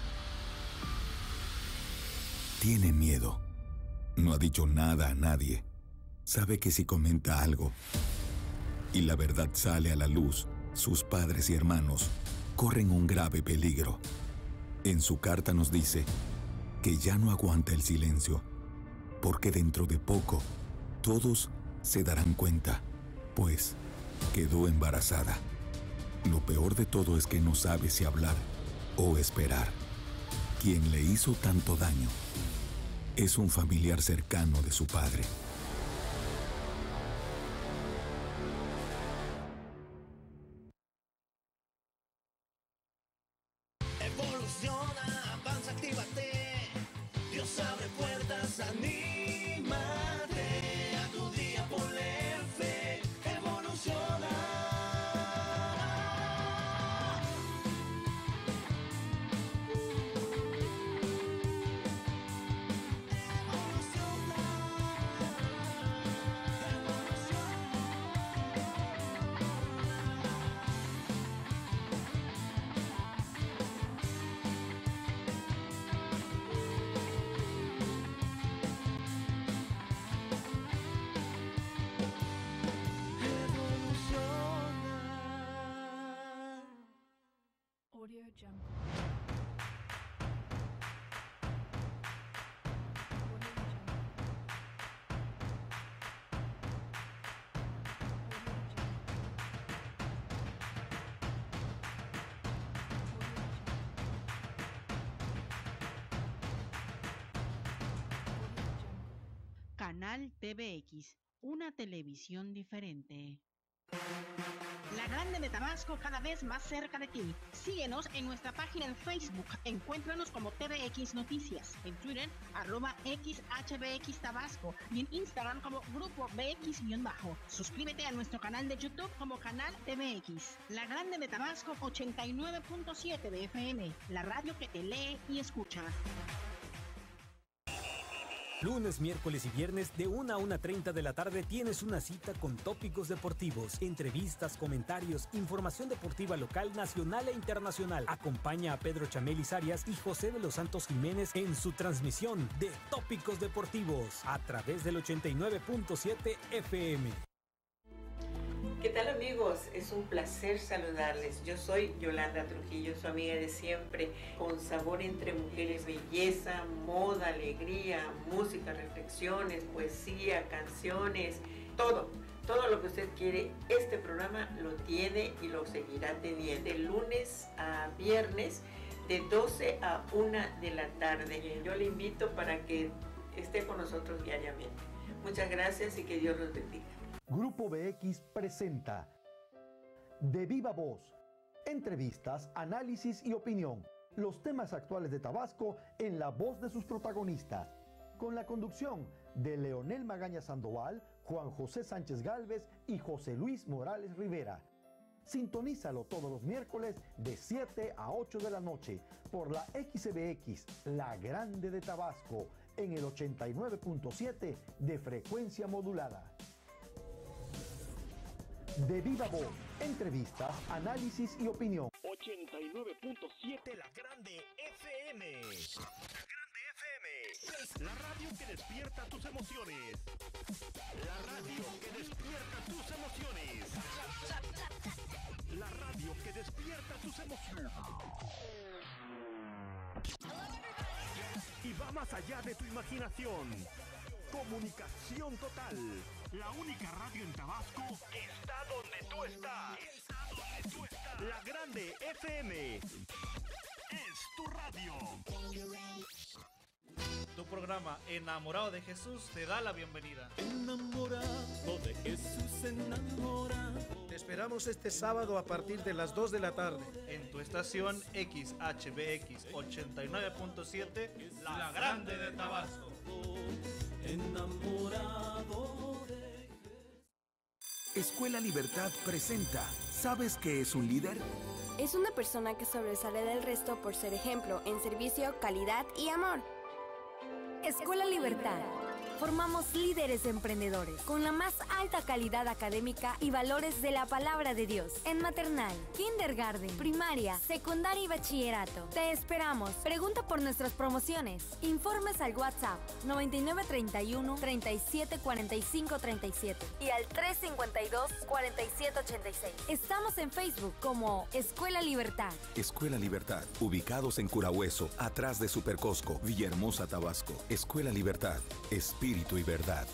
S5: Tiene miedo. No ha dicho nada a nadie. Sabe que si comenta algo y la verdad sale a la luz, sus padres y hermanos corren un grave peligro. En su carta nos dice que ya no aguanta el silencio, porque dentro de poco todos se darán cuenta, pues quedó embarazada. Lo peor de todo es que no sabe si hablar o esperar. Quien le hizo tanto daño es un familiar cercano de su padre.
S7: Evoluciona, avanza, actívate. Dios abre puertas, anímate. A tu día ponle fe. Evoluciona.
S3: Audio Jungle.
S2: Canal TVX, una televisión diferente. La Grande de Tabasco, cada vez más cerca de ti. Síguenos en nuestra página en Facebook. Encuéntranos como TVX Noticias. En Twitter, @XHBX Tabasco. Y en Instagram como Grupo BX-. Suscríbete a nuestro canal de YouTube como Canal TVX. La Grande de Tabasco, 89.7 de FM. La radio que te lee y escucha.
S11: Lunes, miércoles y viernes de 1 a 1:30 de la tarde tienes una cita con tópicos deportivos, entrevistas, comentarios, información deportiva local, nacional e internacional. Acompaña a Pedro Chamelis Arias y José de los Santos Jiménez en su transmisión de Tópicos Deportivos a través del 89.7 FM.
S12: ¿Qué tal, amigos? Es un placer saludarles. Yo soy Yolanda Trujillo, su amiga de siempre, con sabor entre mujeres, belleza, moda, alegría, música, reflexiones, poesía, canciones, todo lo que usted quiere. Este programa lo tiene y lo seguirá teniendo de lunes a viernes de 12 a 1 de la tarde. Yo le invito para que esté con nosotros diariamente. Muchas gracias y que Dios los bendiga.
S13: Grupo BX presenta De Viva Voz, entrevistas, análisis y opinión. Los temas actuales de Tabasco en la voz de sus protagonistas. Con la conducción de Leonel Magaña Sandoval, Juan José Sánchez Gálvez y José Luis Morales Rivera. Sintonízalo todos los miércoles de 7 a 8 de la noche por la XBX, la Grande de Tabasco, en el 89.7 de frecuencia modulada. De Viva Voz, entrevistas, análisis y opinión.
S14: 89.7 La Grande FM. La Grande FM. La radio que despierta tus emociones. La radio que despierta tus emociones. La radio que despierta tus emociones. Y va más allá de tu imaginación. Comunicación total. La única radio en Tabasco está donde tú estás. La Grande FM es tu radio.
S15: Tu programa Enamorado de Jesús te da la bienvenida.
S16: Enamorado de Jesús, enamorado.
S17: Te esperamos este sábado a partir de las 2 de la tarde.
S15: En tu estación XHBX 89.7, La Grande de Tabasco.
S16: Enamorado de...
S5: Escuela Libertad presenta. ¿Sabes qué es un líder?
S8: Es una persona que sobresale del resto por ser ejemplo en servicio, calidad y amor.
S6: Escuela Libertad. Formamos líderes emprendedores con la más alta calidad académica y valores de la palabra de Dios en maternal, kindergarten, primaria, secundaria y bachillerato. Te esperamos. Pregunta por nuestras promociones. Informes al WhatsApp 9931 37 45 37 y al 352 47 86. Estamos en Facebook como Escuela Libertad.
S5: Escuela Libertad, ubicados en Curahueso, atrás de Supercosco, Villahermosa, Tabasco. Escuela Libertad, espíritu y verdad.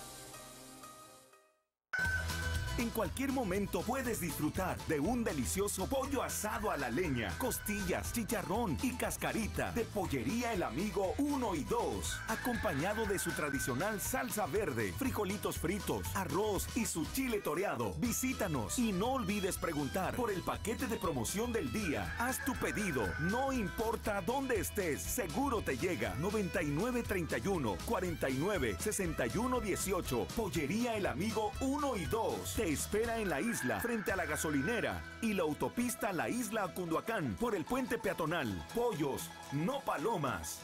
S5: En cualquier momento puedes disfrutar de un delicioso pollo asado a la leña, costillas, chicharrón y cascarita de Pollería El Amigo 1 y 2, acompañado de su tradicional salsa verde, frijolitos fritos, arroz y su chile toreado. Visítanos y no olvides preguntar por el paquete de promoción del día. Haz tu pedido, no importa dónde estés, seguro te llega. 9931 49 61 18. Pollería El Amigo 1 y 2. Te espera en la isla, frente a la gasolinera y la autopista La Isla a Cunduacán, por el puente peatonal. Pollos, no palomas.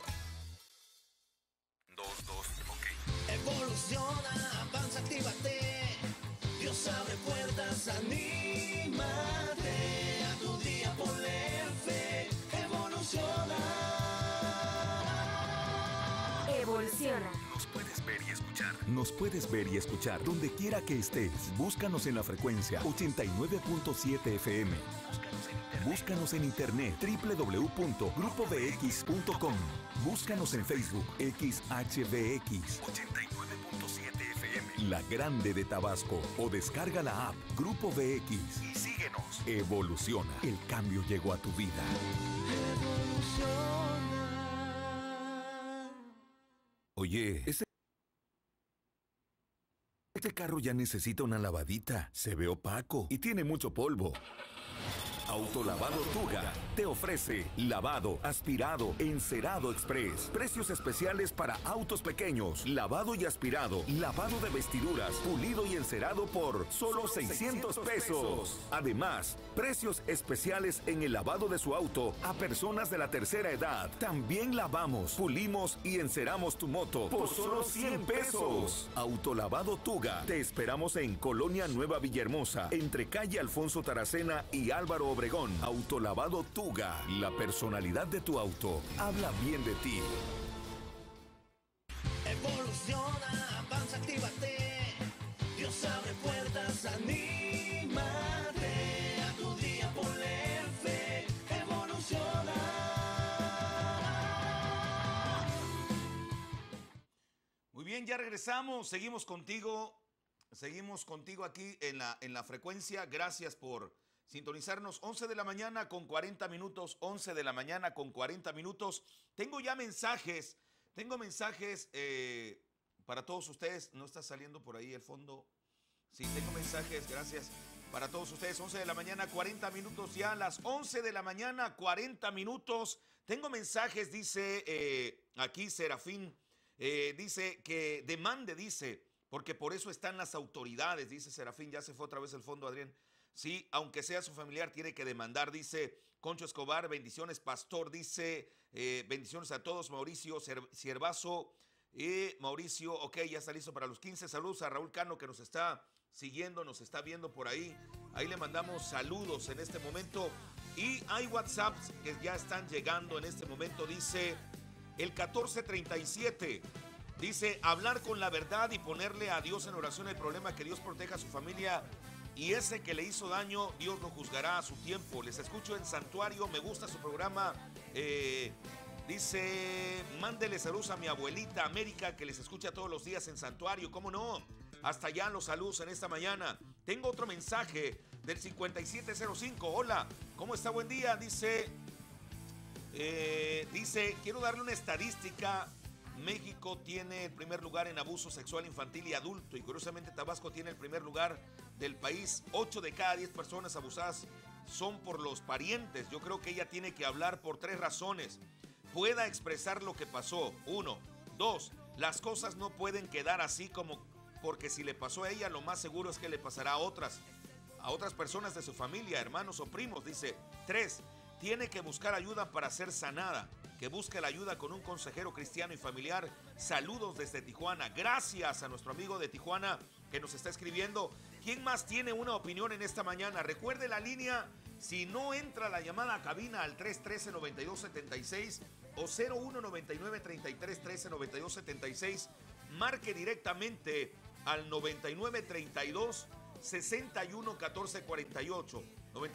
S14: 2, ok. Evoluciona, avanza, actívate. Dios abre puertas, anímate. A tu día ponle fe. Evoluciona.
S6: Evoluciona.
S5: Nos puedes ver y escuchar. Nos puedes ver y escuchar donde quiera que estés. Búscanos en la frecuencia 89.7 FM. Búscanos en internet www.grupobx.com. Búscanos en Facebook XHBX 89.7 FM. La Grande de Tabasco. O descarga la app Grupo BX y síguenos. Evoluciona. El cambio llegó a tu vida. Oye, este carro ya necesita una lavadita. Se ve opaco y tiene mucho polvo. Autolavado Tuga te ofrece lavado, aspirado, encerado express. Precios especiales para autos pequeños, lavado y aspirado, lavado de vestiduras, pulido y encerado por solo 600 pesos. Además, precios especiales en el lavado de su auto a personas de la tercera edad. También lavamos, pulimos y enceramos tu moto por solo 100 pesos. Autolavado Tuga. Te esperamos en Colonia Nueva Villahermosa, entre calle Alfonso Taracena y Álvaro Obregón. Autolavado Tuga. La personalidad de tu auto habla bien de ti.
S16: Evoluciona, avanza, actívate. Dios abre puertas, anímate. A tu día ponle fe. Evoluciona.
S9: Muy bien, ya regresamos. Seguimos contigo aquí en la frecuencia. Gracias por sintonizarnos. 11 de la mañana con 40 minutos. 11 de la mañana con 40 minutos. Tengo ya mensajes. Tengo mensajes para todos ustedes. ¿No está saliendo por ahí el fondo? Sí, tengo mensajes. Gracias. Para todos ustedes. 11 de la mañana, 40 minutos ya. Las 11 de la mañana, 40 minutos. Tengo mensajes, dice aquí Serafín. Dice que demande, dice, porque por eso están las autoridades, dice Serafín. Ya se fue otra vez el fondo, Adrián. Sí, aunque sea su familiar, tiene que demandar, dice Concho Escobar. Bendiciones, pastor, dice, bendiciones a todos. Mauricio Ciervazo, Mauricio, ok, ya está listo para los 15. Saludos a Raúl Cano, que nos está siguiendo, nos está viendo por ahí. Ahí le mandamos saludos en este momento. Y hay WhatsApps que ya están llegando en este momento, dice el 1437. Dice, hablar con la verdad y ponerle a Dios en oración el problema, que Dios proteja a su familia. Y ese que le hizo daño, Dios lo juzgará a su tiempo. Les escucho en Santuario, me gusta su programa. Dice, mándele saludos a mi abuelita América, que les escucha todos los días en Santuario. ¿Cómo no? Hasta allá los saludos en esta mañana. Tengo otro mensaje del 5705. Hola, ¿cómo está? Buen día. Dice, quiero darle una estadística. México tiene el primer lugar en abuso sexual infantil y adulto, y curiosamente Tabasco tiene el primer lugar del país. 8 de cada 10 personas abusadas son por los parientes. Yo creo que ella tiene que hablar por 3 razones. Pueda expresar lo que pasó. 1. 2. Las cosas no pueden quedar así como, porque si le pasó a ella, lo más seguro es que le pasará a otras personas de su familia, hermanos o primos. Dice, 3. Tiene que buscar ayuda para ser sanada. Que busque la ayuda con un consejero cristiano y familiar. Saludos desde Tijuana. Gracias a nuestro amigo de Tijuana que nos está escribiendo. ¿Quién más tiene una opinión en esta mañana? Recuerde la línea. Si no entra la llamada a cabina al 313-9276 o 0199-3313-9276, marque directamente al 9932-611448.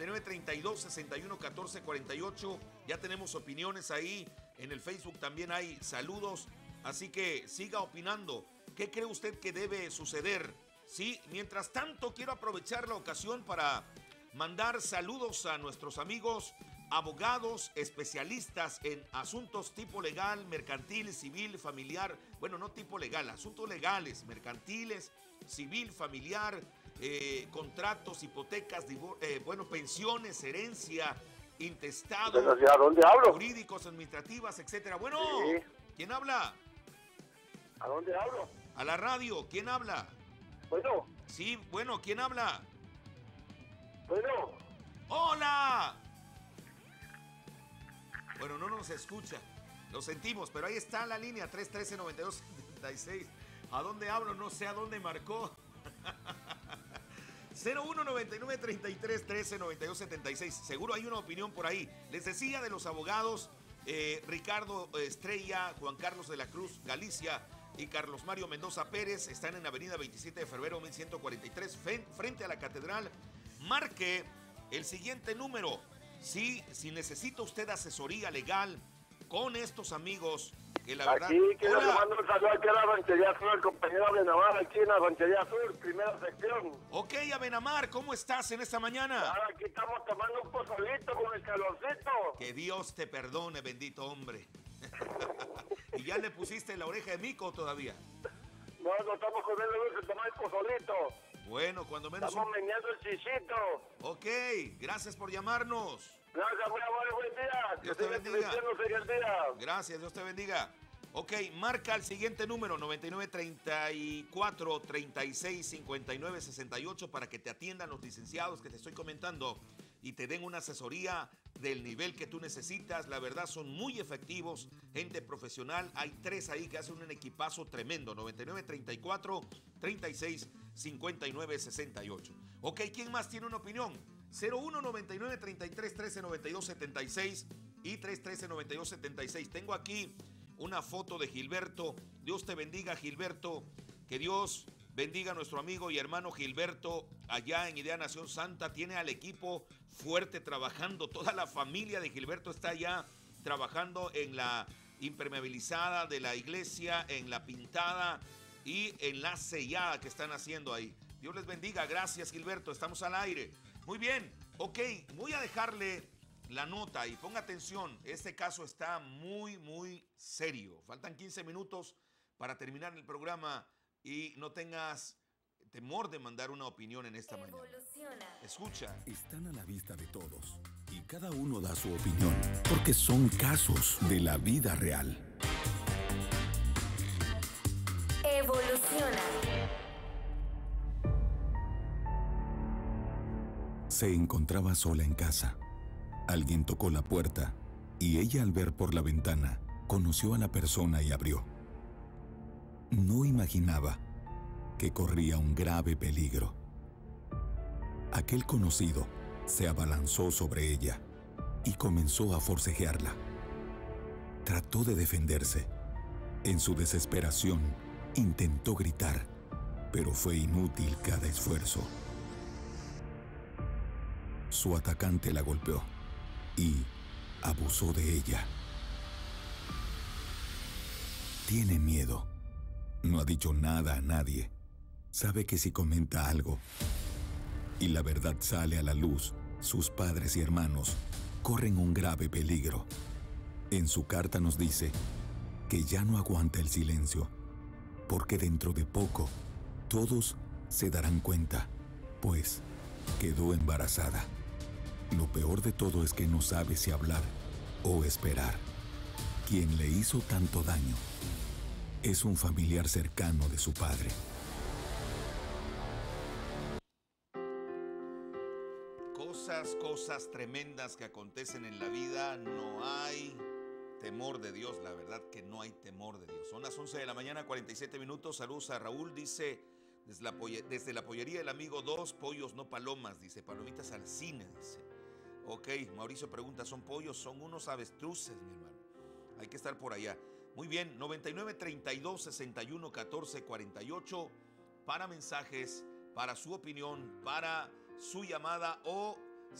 S9: 9932-611448. Ya tenemos opiniones ahí. En el Facebook también hay saludos. Así que siga opinando. ¿Qué cree usted que debe suceder? Sí, mientras tanto quiero aprovechar la ocasión para mandar saludos a nuestros amigos abogados especialistas en asuntos tipo legal, mercantil, civil, familiar. Bueno, no tipo legal, asuntos legales, mercantiles, civil, familiar, contratos, hipotecas, pensiones, herencia, intestado,
S18: ¿a dónde hablo?
S9: Jurídicos, administrativas, etcétera. Bueno,
S18: sí.
S9: ¿Quién habla?
S18: ¿A dónde hablo?
S9: A la radio, ¿quién habla?
S18: Bueno.
S9: Sí, bueno, ¿quién habla?
S18: Bueno.
S9: ¡Hola! Bueno, no nos escucha. Lo sentimos, pero ahí está la línea 313-9276. ¿A dónde hablo? No sé a dónde marcó. 0199-3313-9276. Seguro hay una opinión por ahí. Les decía de los abogados Ricardo Estrella, Juan Carlos de la Cruz Galicia y Carlos Mario Mendoza Pérez. Están en Avenida 27 de Febrero 1143, frente a la Catedral. Marque el siguiente número. Si necesita usted asesoría legal con estos amigos, que la verdad...
S18: Aquí quiero mandar un saludo aquí a la Ranchería Sur, el compañero Abenamar, aquí en la Ranchería Sur, primera sección.
S9: Ok, Abenamar, ¿cómo estás en esta mañana?
S18: Ahora aquí estamos tomando un pozolito con el calorcito.
S9: Que Dios te perdone, bendito hombre. ¿Y ya le pusiste la oreja de mico todavía?
S18: No, estamos comiendo dulce, tomar el pozolito.
S9: Bueno, cuando menos...
S18: Estamos meneando el chichito.
S9: Ok, gracias por llamarnos.
S18: Gracias, muy amable, buen día.
S9: Dios te bendiga.
S18: Feliz día.
S9: Gracias, Dios te bendiga. Ok, marca el siguiente número, 9934-3659-68, para que te atiendan los licenciados que te estoy comentando y te den una asesoría del nivel que tú necesitas. La verdad, son muy efectivos, gente profesional. Hay 3 ahí que hacen un equipazo tremendo. 9934-3659-68. Ok, ¿quién más tiene una opinión? 0199-3313-9276 y 313-9276. Tengo aquí una foto de Gilberto. Dios te bendiga, Gilberto. Que Dios bendiga a nuestro amigo y hermano Gilberto allá en Idea Nación Santa. Tiene al equipo fuerte trabajando. Toda la familia de Gilberto está allá trabajando en la impermeabilizada de la iglesia, en la pintada y en la sellada que están haciendo ahí. Dios les bendiga. Gracias, Gilberto. Estamos al aire. Muy bien. Ok, voy a dejarle la nota y ponga atención. Este caso está muy, muy serio. Faltan 15 minutos para terminar el programa y no tengas temor de mandar una opinión en esta mañana. Escucha.
S5: Están a la vista de todos y cada uno da su opinión porque son casos de la vida real.
S6: Evoluciona.
S5: Se encontraba sola en casa. Alguien tocó la puerta y ella, al ver por la ventana, conoció a la persona y abrió. No imaginaba que corría un grave peligro. Aquel conocido se abalanzó sobre ella y comenzó a forcejearla. Trató de defenderse. En su desesperación, intentó gritar, pero fue inútil cada esfuerzo. Su atacante la golpeó y abusó de ella. Tiene miedo. No ha dicho nada a nadie. Sabe que si comenta algo y la verdad sale a la luz, sus padres y hermanos corren un grave peligro. En su carta nos dice que ya no aguanta el silencio, porque dentro de poco todos se darán cuenta, pues quedó embarazada. Lo peor de todo es que no sabe si hablar o esperar. Quien le hizo tanto daño es un familiar cercano de su padre.
S9: Cosas tremendas que acontecen en la vida. No hay temor de Dios, la verdad que no hay temor de Dios. Son las 11 de la mañana, 47 minutos. Saludos a Raúl, dice, desde la pollería del amigo 2, pollos no palomas, dice, palomitas al cine, dice. Ok, Mauricio pregunta, ¿son pollos? Son unos avestruces, mi hermano. Hay que estar por allá. Muy bien, 99-32-61-14-48 para mensajes, para su opinión, para su llamada o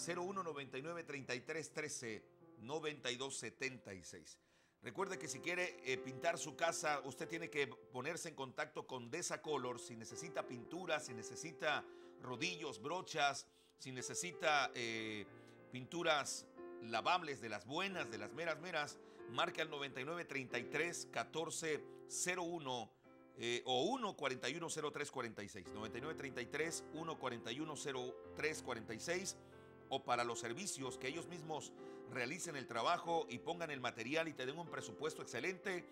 S9: 0199-3313-9276. Recuerde que si quiere pintar su casa, usted tiene que ponerse en contacto con Desacolor. Si necesita pintura, si necesita rodillos, brochas, si necesita pinturas lavables de las buenas, de las meras, marca al 99-33-1401 o 1-410346, 99-33-1-410346, o para los servicios que ellos mismos realicen el trabajo y pongan el material y te den un presupuesto excelente,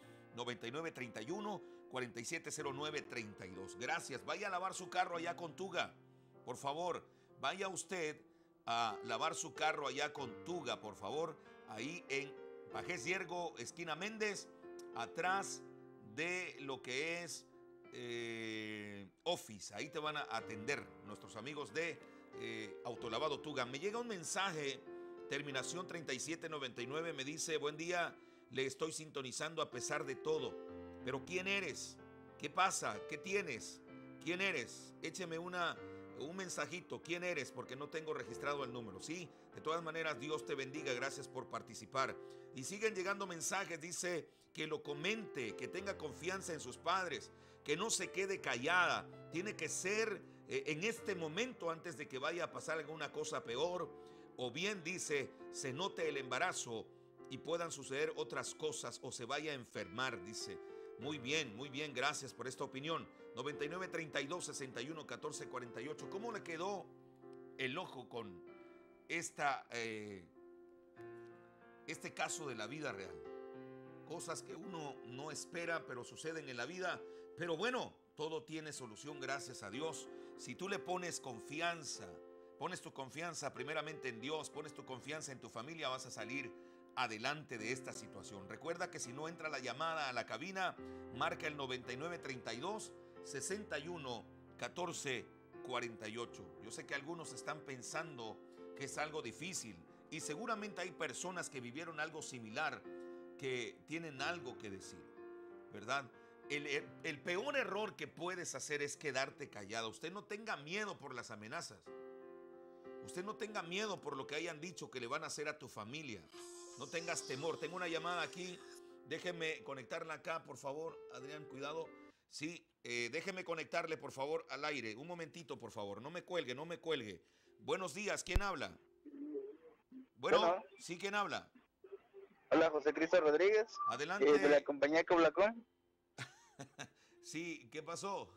S9: 99-31-4709-32. Gracias. Vaya a lavar su carro allá con Tuga, por favor. Vaya usted a lavar su carro allá con Tuga, por favor, ahí en Pajés Yergo, esquina Méndez, atrás de lo que es Office. Ahí te van a atender nuestros amigos de Autolavado Tuga. Me llega un mensaje, terminación 3799, me dice, buen día, le estoy sintonizando a pesar de todo, pero ¿quién eres? ¿Qué pasa? ¿Qué tienes? ¿Quién eres? Écheme un mensajito, ¿quién eres? Porque no tengo registrado el número. Sí, de todas maneras, Dios te bendiga, gracias por participar. Y siguen llegando mensajes, dice que lo comente, que tenga confianza en sus padres, que no se quede callada, tiene que ser en este momento antes de que vaya a pasar alguna cosa peor, o bien dice, se note el embarazo y puedan suceder otras cosas o se vaya a enfermar, dice. Muy bien, gracias por esta opinión. 9932-611448. ¿Cómo le quedó el ojo con este caso de la vida real? Cosas que uno no espera, pero suceden en la vida. Pero bueno, todo tiene solución, gracias a Dios. Si tú le pones confianza, pones tu confianza primeramente en Dios, pones tu confianza en tu familia, vas a salir adelante de esta situación. Recuerda que si no entra la llamada a la cabina, marca el 9932-611448. Yo sé que algunos están pensando que es algo difícil y seguramente hay personas que vivieron algo similar, que tienen algo que decir, ¿verdad? El peor error que puedes hacer es quedarte callado. Usted no tenga miedo por las amenazas. Usted no tenga miedo por lo que hayan dicho que le van a hacer a tu familia. No tengas temor. Tengo una llamada aquí. Déjeme conectarla acá, por favor. Adrián, cuidado. Sí, déjeme conectarle, por favor, al aire. Un momentito, por favor. No me cuelgue, no me cuelgue. Buenos días. ¿Quién habla? Bueno, sí, ¿quién habla?
S19: Hola, José Cristo Rodríguez.
S9: Adelante.
S19: De la compañía Coblacón.
S9: Sí, ¿qué pasó?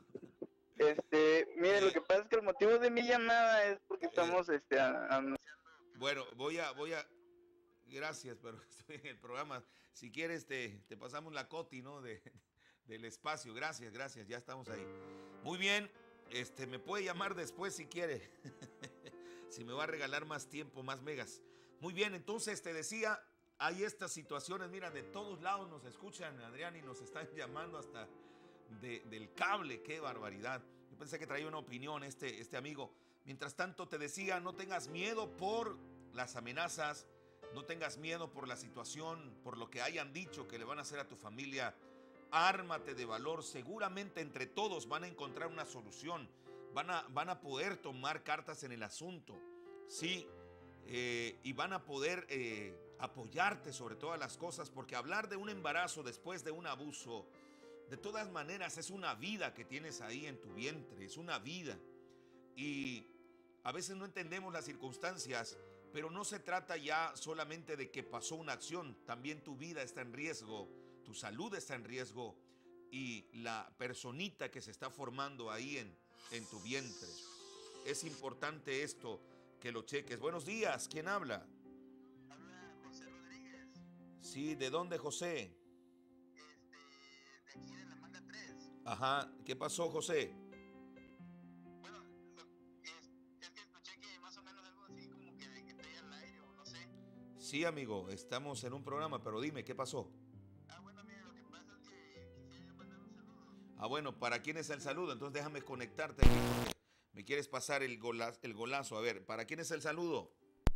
S19: Mire, lo que pasa es que el motivo de mi llamada es porque estamos anunciando.
S9: Bueno, voy a gracias, pero estoy en el programa. Si quieres te pasamos la coti, ¿no? Del espacio. Gracias, ya estamos ahí. Muy bien, me puede llamar después si quiere. Si me va a regalar más tiempo, más megas. Muy bien, entonces te decía, hay estas situaciones, mira, de todos lados nos escuchan, Adrián, y nos están llamando hasta del cable. Qué barbaridad. Yo pensé que traía una opinión este amigo. Mientras tanto te decía, no tengas miedo por las amenazas, no tengas miedo por la situación, por lo que hayan dicho que le van a hacer a tu familia. Ármate de valor. Seguramente entre todos van a encontrar una solución. Van a poder tomar cartas en el asunto. Sí, y van a poder apoyarte sobre todas las cosas, porque hablar de un embarazo después de un abuso, de todas maneras es una vida que tienes ahí en tu vientre, es una vida. Y a veces no entendemos las circunstancias, pero no se trata ya solamente de que pasó una acción, también tu vida está en riesgo, tu salud está en riesgo y la personita que se está formando ahí en tu vientre. Es importante esto, que lo cheques. Buenos días, ¿quién habla?
S20: Habla José Rodríguez.
S9: Sí, ¿de dónde, José?
S20: De aquí de la Manga 3.
S9: Ajá, ¿qué pasó, José?
S20: Bueno, es que escuché que más o menos algo así como que de que estoy al aire o no sé.
S9: Sí, amigo, estamos en un programa, pero dime, ¿qué pasó?
S20: Bueno, mira, lo que pasa es que quisiera mandar un saludo.
S9: Bueno, ¿para quién es el saludo? Entonces déjame conectarte aquí porque me quieres pasar el golazo. A ver, ¿para quién es el saludo?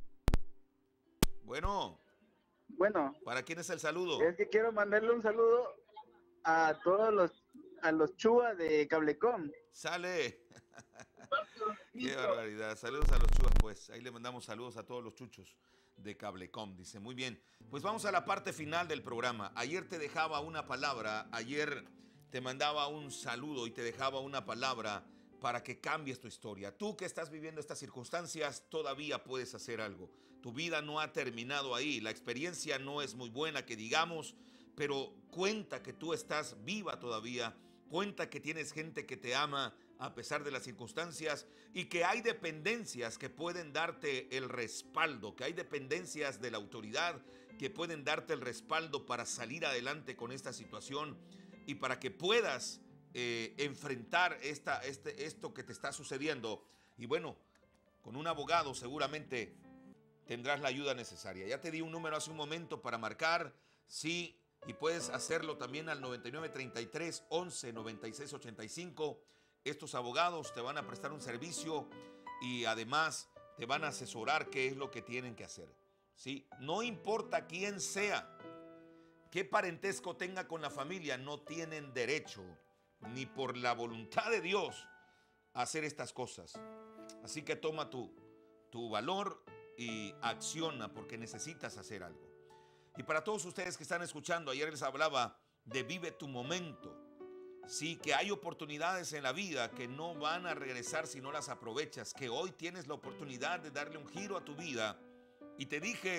S9: Bueno, ¿para quién es el saludo?
S19: Es que quiero mandarle un saludo a todos los Chua de Cablecom.
S9: ¡Sale! ¡Qué barbaridad! Saludos a los Chuas, pues. Ahí le mandamos saludos a todos los chuchos de Cablecom. Dice, muy bien. Pues vamos a la parte final del programa. Ayer te dejaba una palabra, ayer te mandaba un saludo y te dejaba una palabra para que cambies tu historia. Tú que estás viviendo estas circunstancias, todavía puedes hacer algo. Tu vida no ha terminado ahí. La experiencia no es muy buena, que digamos, pero cuenta que tú estás viva todavía. Cuenta que tienes gente que te ama a pesar de las circunstancias y que hay dependencias que pueden darte el respaldo, que hay dependencias de la autoridad que pueden darte el respaldo para salir adelante con esta situación y para que puedas enfrentar esto que te está sucediendo. Y bueno, con un abogado seguramente tendrás la ayuda necesaria. Ya te di un número hace un momento para marcar, sí, y puedes hacerlo también al 9933 11 96 85. Estos abogados te van a prestar un servicio y además te van a asesorar qué es lo que tienen que hacer. ¿Sí? No importa quién sea, qué parentesco tenga con la familia, no tienen derecho, ni por la voluntad de Dios, a hacer estas cosas. Así que toma tu valor y acciona porque necesitas hacer algo. Y para todos ustedes que están escuchando, ayer les hablaba de vive tu momento. Sí, que hay oportunidades en la vida que no van a regresar si no las aprovechas, que hoy tienes la oportunidad de darle un giro a tu vida. Y te dije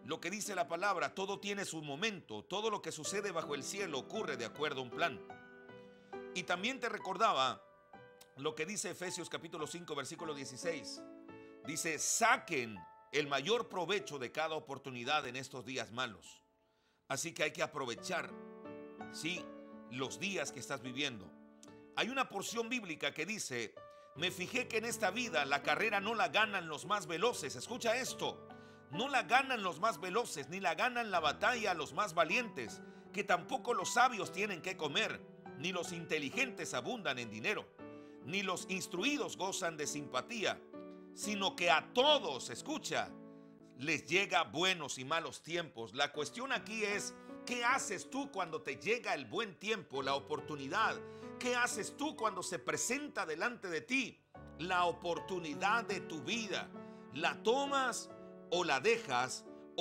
S9: lo que dice la palabra, todo tiene su momento, todo lo que sucede bajo el cielo ocurre de acuerdo a un plan. Y también te recordaba lo que dice Efesios capítulo 5, versículo 16. Dice, saquen el mayor provecho de cada oportunidad en estos días malos. Así que hay que aprovechar, sí, los días que estás viviendo. Hay una porción bíblica que dice, me fijé que en esta vida la carrera no la ganan los más veloces. Escucha esto, no la ganan los más veloces, ni la ganan la batalla los más valientes, que tampoco los sabios tienen que comer, ni los inteligentes abundan en dinero, ni los instruidos gozan de simpatía, sino que a todos, escucha, les llega buenos y malos tiempos. La cuestión aquí es, ¿qué haces tú cuando te llega el buen tiempo, la oportunidad? ¿Qué haces tú cuando se presenta delante de ti la oportunidad de tu vida? ¿La tomas o la dejas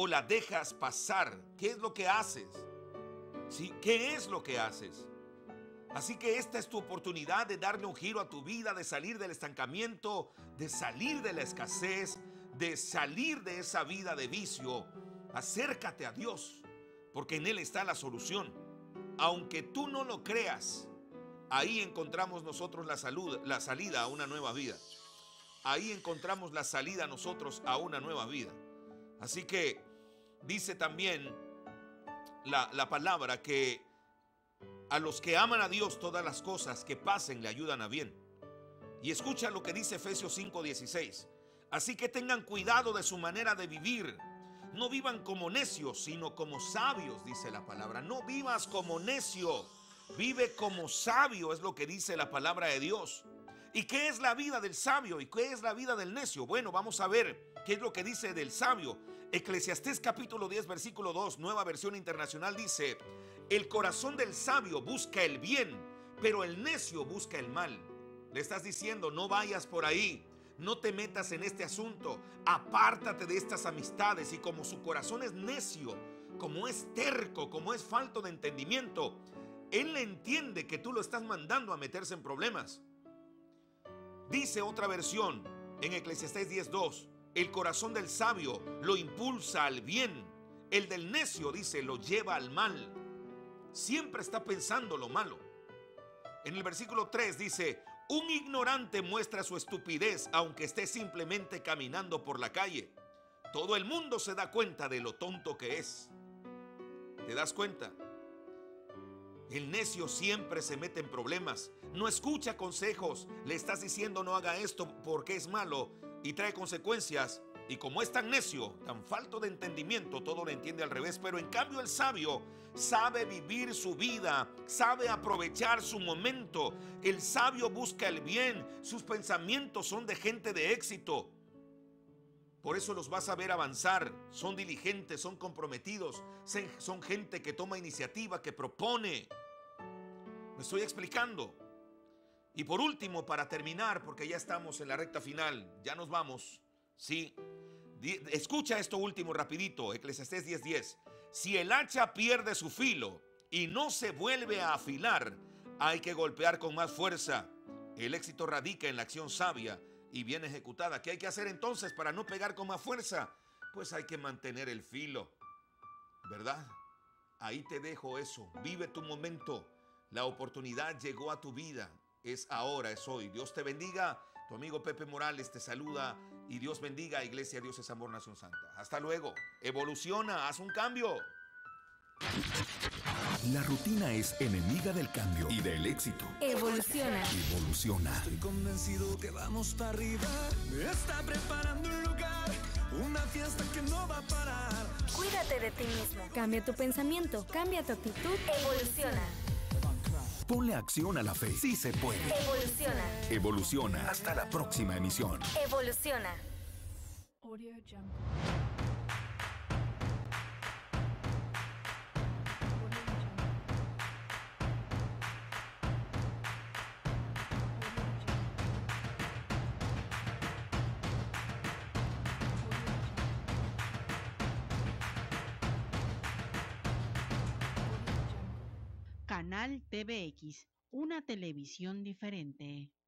S9: pasar? ¿Qué es lo que haces? ¿Sí? ¿Qué es lo que haces? Así que esta es tu oportunidad de darle un giro a tu vida, de salir del estancamiento, de salir de la escasez, de salir de esa vida de vicio. Acércate a Dios, porque en Él está la solución. Aunque tú no lo creas, ahí encontramos nosotros la salida a una nueva vida. Ahí encontramos la salida nosotros a una nueva vida. Así que dice también la palabra que a los que aman a Dios todas las cosas que pasen le ayudan a bien. Y escucha lo que dice Efesios 5:16. Así que tengan cuidado de su manera de vivir. No vivan como necios, sino como sabios, dice la palabra. No vivas como necio, vive como sabio, es lo que dice la palabra de Dios. ¿Y qué es la vida del sabio? ¿Y qué es la vida del necio? Bueno, vamos a ver qué es lo que dice del sabio. Eclesiastés capítulo 10, versículo 2, Nueva Versión Internacional dice, el corazón del sabio busca el bien, pero el necio busca el mal. Le estás diciendo, no vayas por ahí, no te metas en este asunto, apártate de estas amistades. Y como su corazón es necio, como es terco, como es falto de entendimiento, él le entiende que tú lo estás mandando a meterse en problemas. Dice otra versión en Eclesiastés 10:2, el corazón del sabio lo impulsa al bien, el del necio, dice, lo lleva al mal. Siempre está pensando lo malo. En el versículo 3 dice, un ignorante muestra su estupidez aunque esté simplemente caminando por la calle. Todo el mundo se da cuenta de lo tonto que es. ¿Te das cuenta? El necio siempre se mete en problemas, no escucha consejos, le estás diciendo no haga esto porque es malo y trae consecuencias. Y como es tan necio, tan falto de entendimiento, todo lo entiende al revés. Pero en cambio el sabio sabe vivir su vida, sabe aprovechar su momento. El sabio busca el bien, sus pensamientos son de gente de éxito. Por eso los vas a ver avanzar, son diligentes, son comprometidos, son gente que toma iniciativa, que propone. ¿Me estoy explicando? Y por último, para terminar, porque ya estamos en la recta final, ya nos vamos, ¿sí? Escucha esto último rapidito, Eclesiastés 10:10. Si el hacha pierde su filo y no se vuelve a afilar, hay que golpear con más fuerza. El éxito radica en la acción sabia y bien ejecutada. ¿Qué hay que hacer entonces para no pegar con más fuerza? Pues hay que mantener el filo, ¿verdad? Ahí te dejo eso. Vive tu momento. La oportunidad llegó a tu vida. Es ahora, es hoy. Dios te bendiga. Tu amigo Pepe Morales te saluda y Dios bendiga a Iglesia Dios es Amor Nación Santa. Hasta luego. Evoluciona, haz un cambio.
S5: La rutina es enemiga del cambio y del éxito.
S6: Evoluciona.
S5: Evoluciona.
S16: Estoy convencido que vamos para arriba. Me está preparando un lugar, una fiesta que no va a parar.
S6: Cuídate de ti mismo. Cambia tu pensamiento, cambia tu actitud. Evoluciona.
S5: Ponle acción a la fe. Sí se puede.
S6: Evoluciona.
S5: Evoluciona. Hasta la próxima emisión.
S6: Evoluciona.
S3: Audio Jungle.
S2: Canal TVX, una televisión diferente.